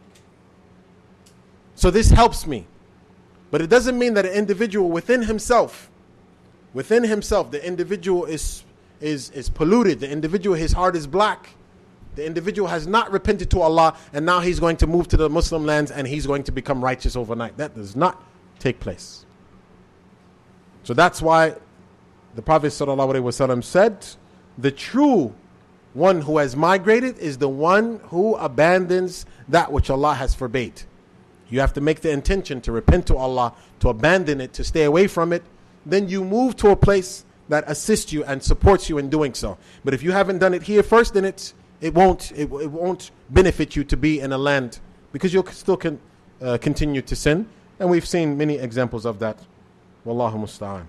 So this helps me. But it doesn't mean that an individual within himself, the individual is polluted. The individual, his heart is black. The individual has not repented to Allah, and now he's going to move to the Muslim lands and he's going to become righteous overnight. That does not take place. So that's why the Prophet ﷺ said, the true one who has migrated is the one who abandons that which Allah has forbade. You have to make the intention to repent to Allah, to abandon it, to stay away from it. Then you move to a place that assists you and supports you in doing so. But if you haven't done it here first, then it's it won't benefit you to be in a land, because you'll still continue to sin. And we've seen many examples of that. Wallahu musta'an.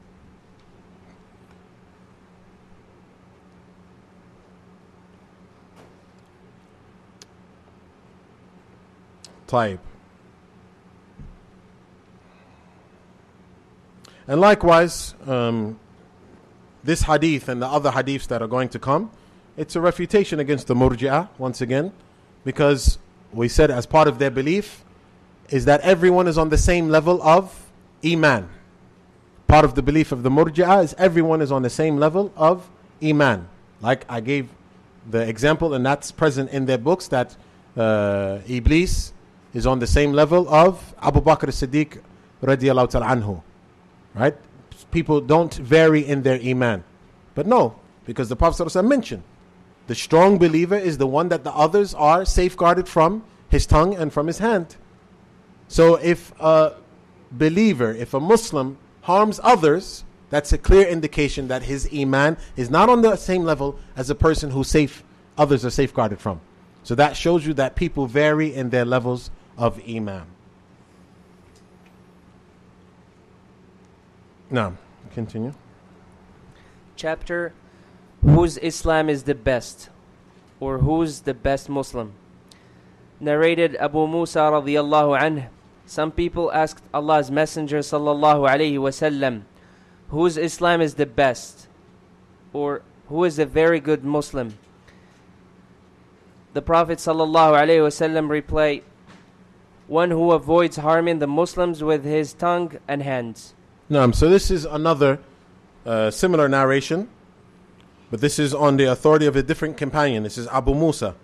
Taib. And likewise, this hadith and the other hadiths that are going to come, it's a refutation against the Murji'ah once again, because we said as part of their belief is that everyone is on the same level of Iman. Part of the belief of the Murji'ah is everyone is on the same level of Iman. Like I gave the example, and that's present in their books, that Iblis is on the same level of Abu Bakr as-Siddiq radiyallahu ta'ala anhu. Right? People don't vary in their Iman. But no, because the Prophet ﷺ mentioned, the strong believer is the one that the others are safeguarded from his tongue and from his hand. So if a believer, if a Muslim harms others, that's a clear indication that his Iman is not on the same level as a person who others are safeguarded from. So that shows you that people vary in their levels of Iman. Now, continue. Chapter, whose Islam is the best, or who's the best Muslim? Narrated Abu Musa radiyallahu anhu. Some people asked Allah's Messenger sallallahu alayhi wasallam, whose Islam is the best, or who is a very good Muslim? The Prophet sallallahu alayhi wasallam replied, one who avoids harming the Muslims with his tongue and hands. So this is another similar narration, but this is on the authority of a different companion. This is Abu Musa.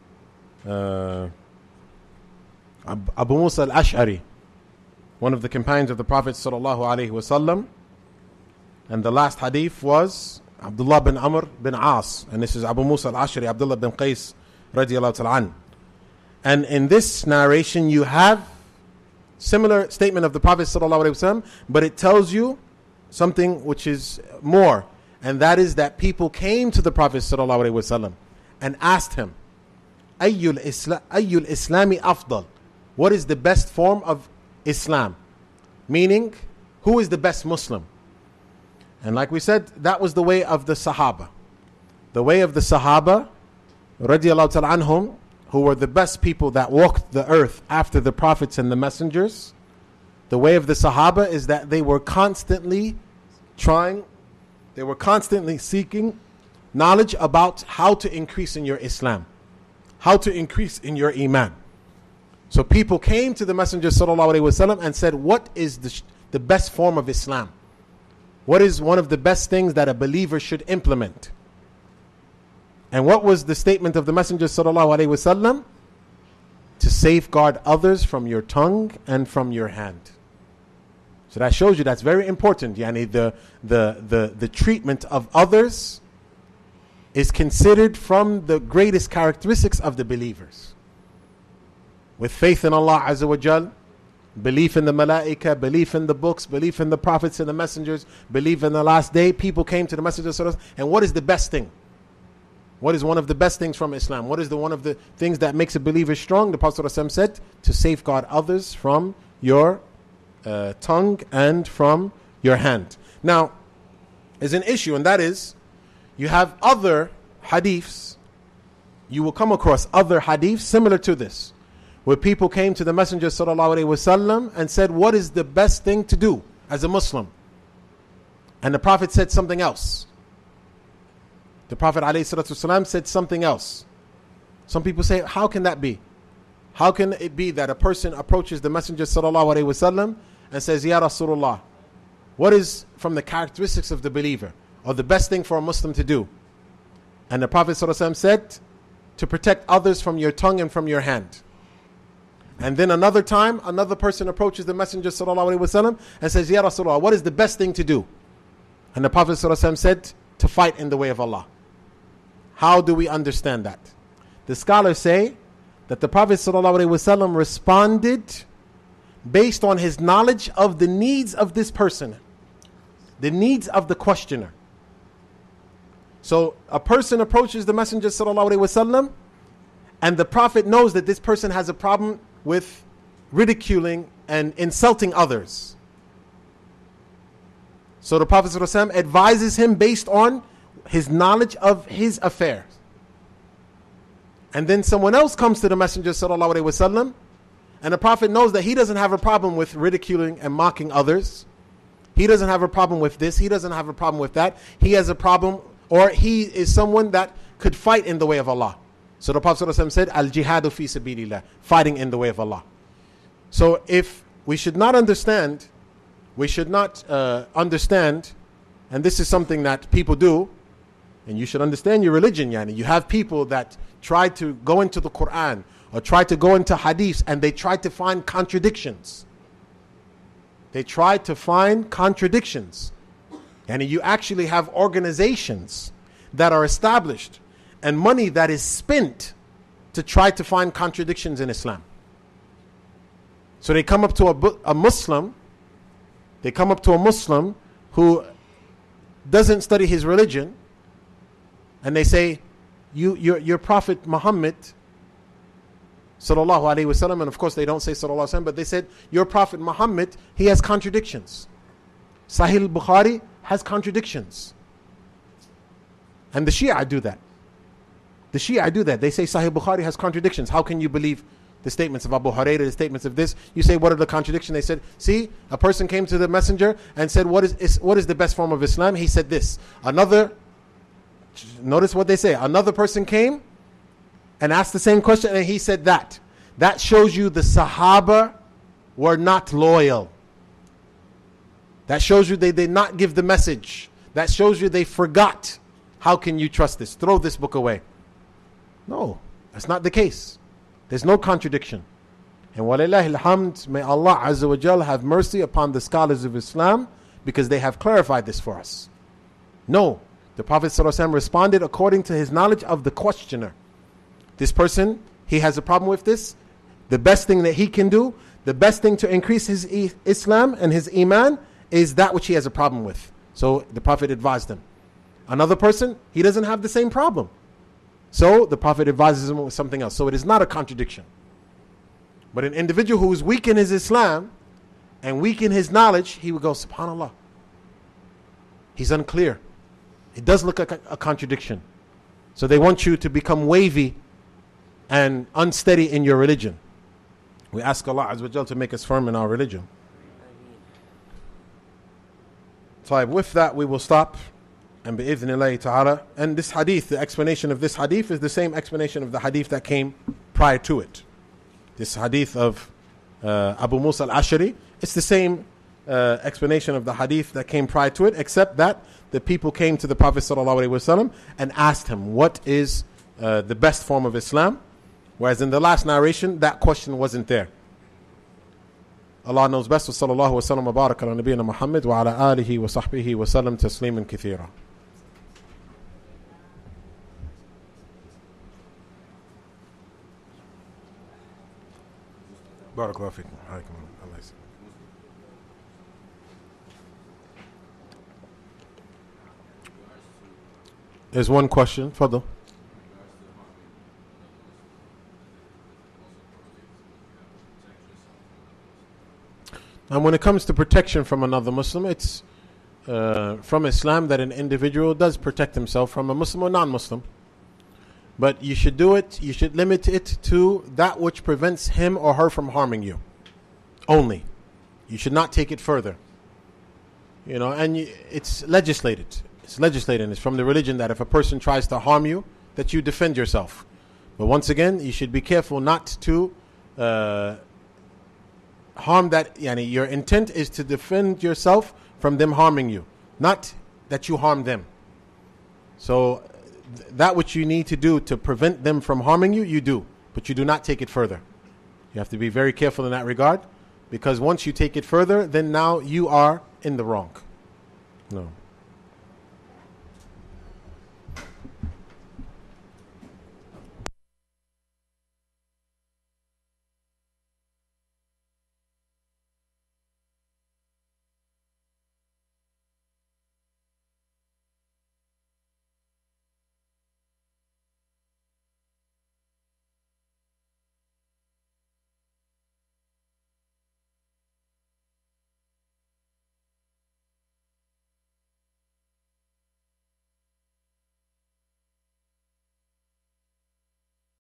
Abu Musa al-Ash'ari, one of the companions of the Prophet sallallahu alaihi wasallam. And the last hadith was Abdullah bin Amr bin As. And this is Abu Musa al-Ash'ari, Abdullah bin Qais radiyallahu ta'ala an. And in this narration you have similar statement of the Prophet sallallahu alaihi wasallam, but it tells you something which is more, and that is that people came to the Prophet sallallahu alaihi wasallam and asked him, Ayyul Islami afdal? What is the best form of Islam? Meaning, who is the best Muslim? And like we said, that was the way of the Sahaba. The way of the Sahaba radiyallahu ta'ala anhum, who were the best people that walked the earth after the prophets and the messengers. The way of the Sahaba is that they were constantly seeking knowledge about how to increase in your Islam, how to increase in your Iman. So people came to the Messenger sallallahu alaihi wasallam and said, what is the best form of Islam? What is one of the best things that a believer should implement? And what was the statement of the Messenger sallallahu alaihi wasallam? To safeguard others from your tongue and from your hand. So that shows you that's very important. Yani the treatment of others is considered from the greatest characteristics of the believers. With faith in Allah Azza wa Jal, belief in the Malaika, belief in the books, belief in the prophets and the messengers, belief in the last day, people came to the Messenger sallallahu alaihi wasallam. And what is the best thing? What is one of the best things from Islam? What is one of the things that makes a believer strong? The Prophet ﷺ said, to safeguard others from your tongue and from your hand. Now, there's an issue, and that is, you have other hadiths, you will come across other hadiths similar to this, where people came to the Messenger ﷺ and said, what is the best thing to do as a Muslim? And the Prophet said something else. The Prophet ﷺ said something else. Some people say, how can that be? How can it be that a person approaches the Messenger ﷺ and says, Ya Rasulullah, what is from the characteristics of the believer, or the best thing for a Muslim to do? And the Prophet ﷺ said, to protect others from your tongue and from your hand. And then another time, another person approaches the Messenger ﷺ and says, Ya Rasulullah, what is the best thing to do? And the Prophet ﷺ said, to fight in the way of Allah. How do we understand that? The scholars say that the Prophet ﷺ responded based on his knowledge of the needs of this person, the needs of the questioner. So a person approaches the Messenger sallallahu alaihi wasallam, and the Prophet knows that this person has a problem with ridiculing and insulting others. So the Prophet sallallahu alaihi wasallam advises him based on his knowledge of his affairs. And then someone else comes to the Messenger sallallahu alaihi wasallam, and the Prophet knows that he doesn't have a problem with ridiculing and mocking others. He doesn't have a problem with this. He doesn't have a problem with that. He has a problem, or he is someone that could fight in the way of Allah. So the Prophet ﷺ said, al-jihadu fi sabilillah, fighting in the way of Allah. So if we should not understand, and this is something that people do, and you should understand your religion, yani. You have people that try to go into the Quran or try to go into hadiths, and they try to find contradictions. They try to find contradictions. And you actually have organizations that are established and money that is spent to try to find contradictions in Islam. So they come up to a Muslim, who doesn't study his religion, and they say, your Prophet Muhammad sallallahu alaihi wasallam, and of course they don't say sallallahu alaihi wasallam, but they said, your Prophet Muhammad, he has contradictions. Saheeh Al-Bukhaaree has contradictions. And the Shia do that. They say Saheeh Al-Bukhaaree has contradictions. How can you believe the statements of Abu Hurairah, the statements of this? You say, what are the contradictions? They said, see, a person came to the Messenger and said, what is the best form of Islam? He said this. Notice what they say. Another person came and asked the same question, and he said that. That shows you the Sahaba were not loyal. That shows you they did not give the message. That shows you they forgot. How can you trust this? Throw this book away. No, that's not the case. There's no contradiction. And walillahi alhamd, may Allah Azza wa Jal have mercy upon the scholars of Islam, because they have clarified this for us. No, the Prophet ﷺ responded according to his knowledge of the questioner. This person, he has a problem with this. The best thing that he can do, the best thing to increase his Islam and his Iman, is that which he has a problem with. So the Prophet advised him. Another person, he doesn't have the same problem. So the Prophet advises him with something else. So it is not a contradiction. But an individual who is weak in his Islam and weak in his knowledge, he would go, subhanAllah, he's unclear. It does look like a contradiction. So they want you to become wavy and unsteady in your religion. We ask Allah Azza wa Jal to make us firm in our religion. So with that, we will stop. And bi'idhnillahi ta'ala. And this hadith, the explanation of this hadith is the same explanation of the hadith that came prior to it. This hadith of Abu Musa al-Ashari, it's the same explanation of the hadith that came prior to it, except that the people came to the Prophet sallallahu alaihi wasallam and asked him, what is the best form of Islam? Whereas in the last narration, that question wasn't there. Allah knows best. Wa sallallahu wa sallam wa baraka ala nabiyyina Muhammad wa ala alihi wa sahbihi wa sallam tasliman kathira. Barakallahu feekum. There's one question. Fadl. And when it comes to protection from another Muslim, it's from Islam that an individual does protect himself from a Muslim or non-Muslim. But you should do it, you should limit it to that which prevents him or her from harming you. Only. You should not take it further. You know, and it's legislated. It's legislated. It's from the religion that if a person tries to harm you, that you defend yourself. But once again, you should be careful not to harm that. Yani your intent is to defend yourself from them harming you, not that you harm them. So that which you need to do to prevent them from harming you, you do. But you do not take it further. You have to be very careful in that regard, because once you take it further, then now you are in the wrong. No.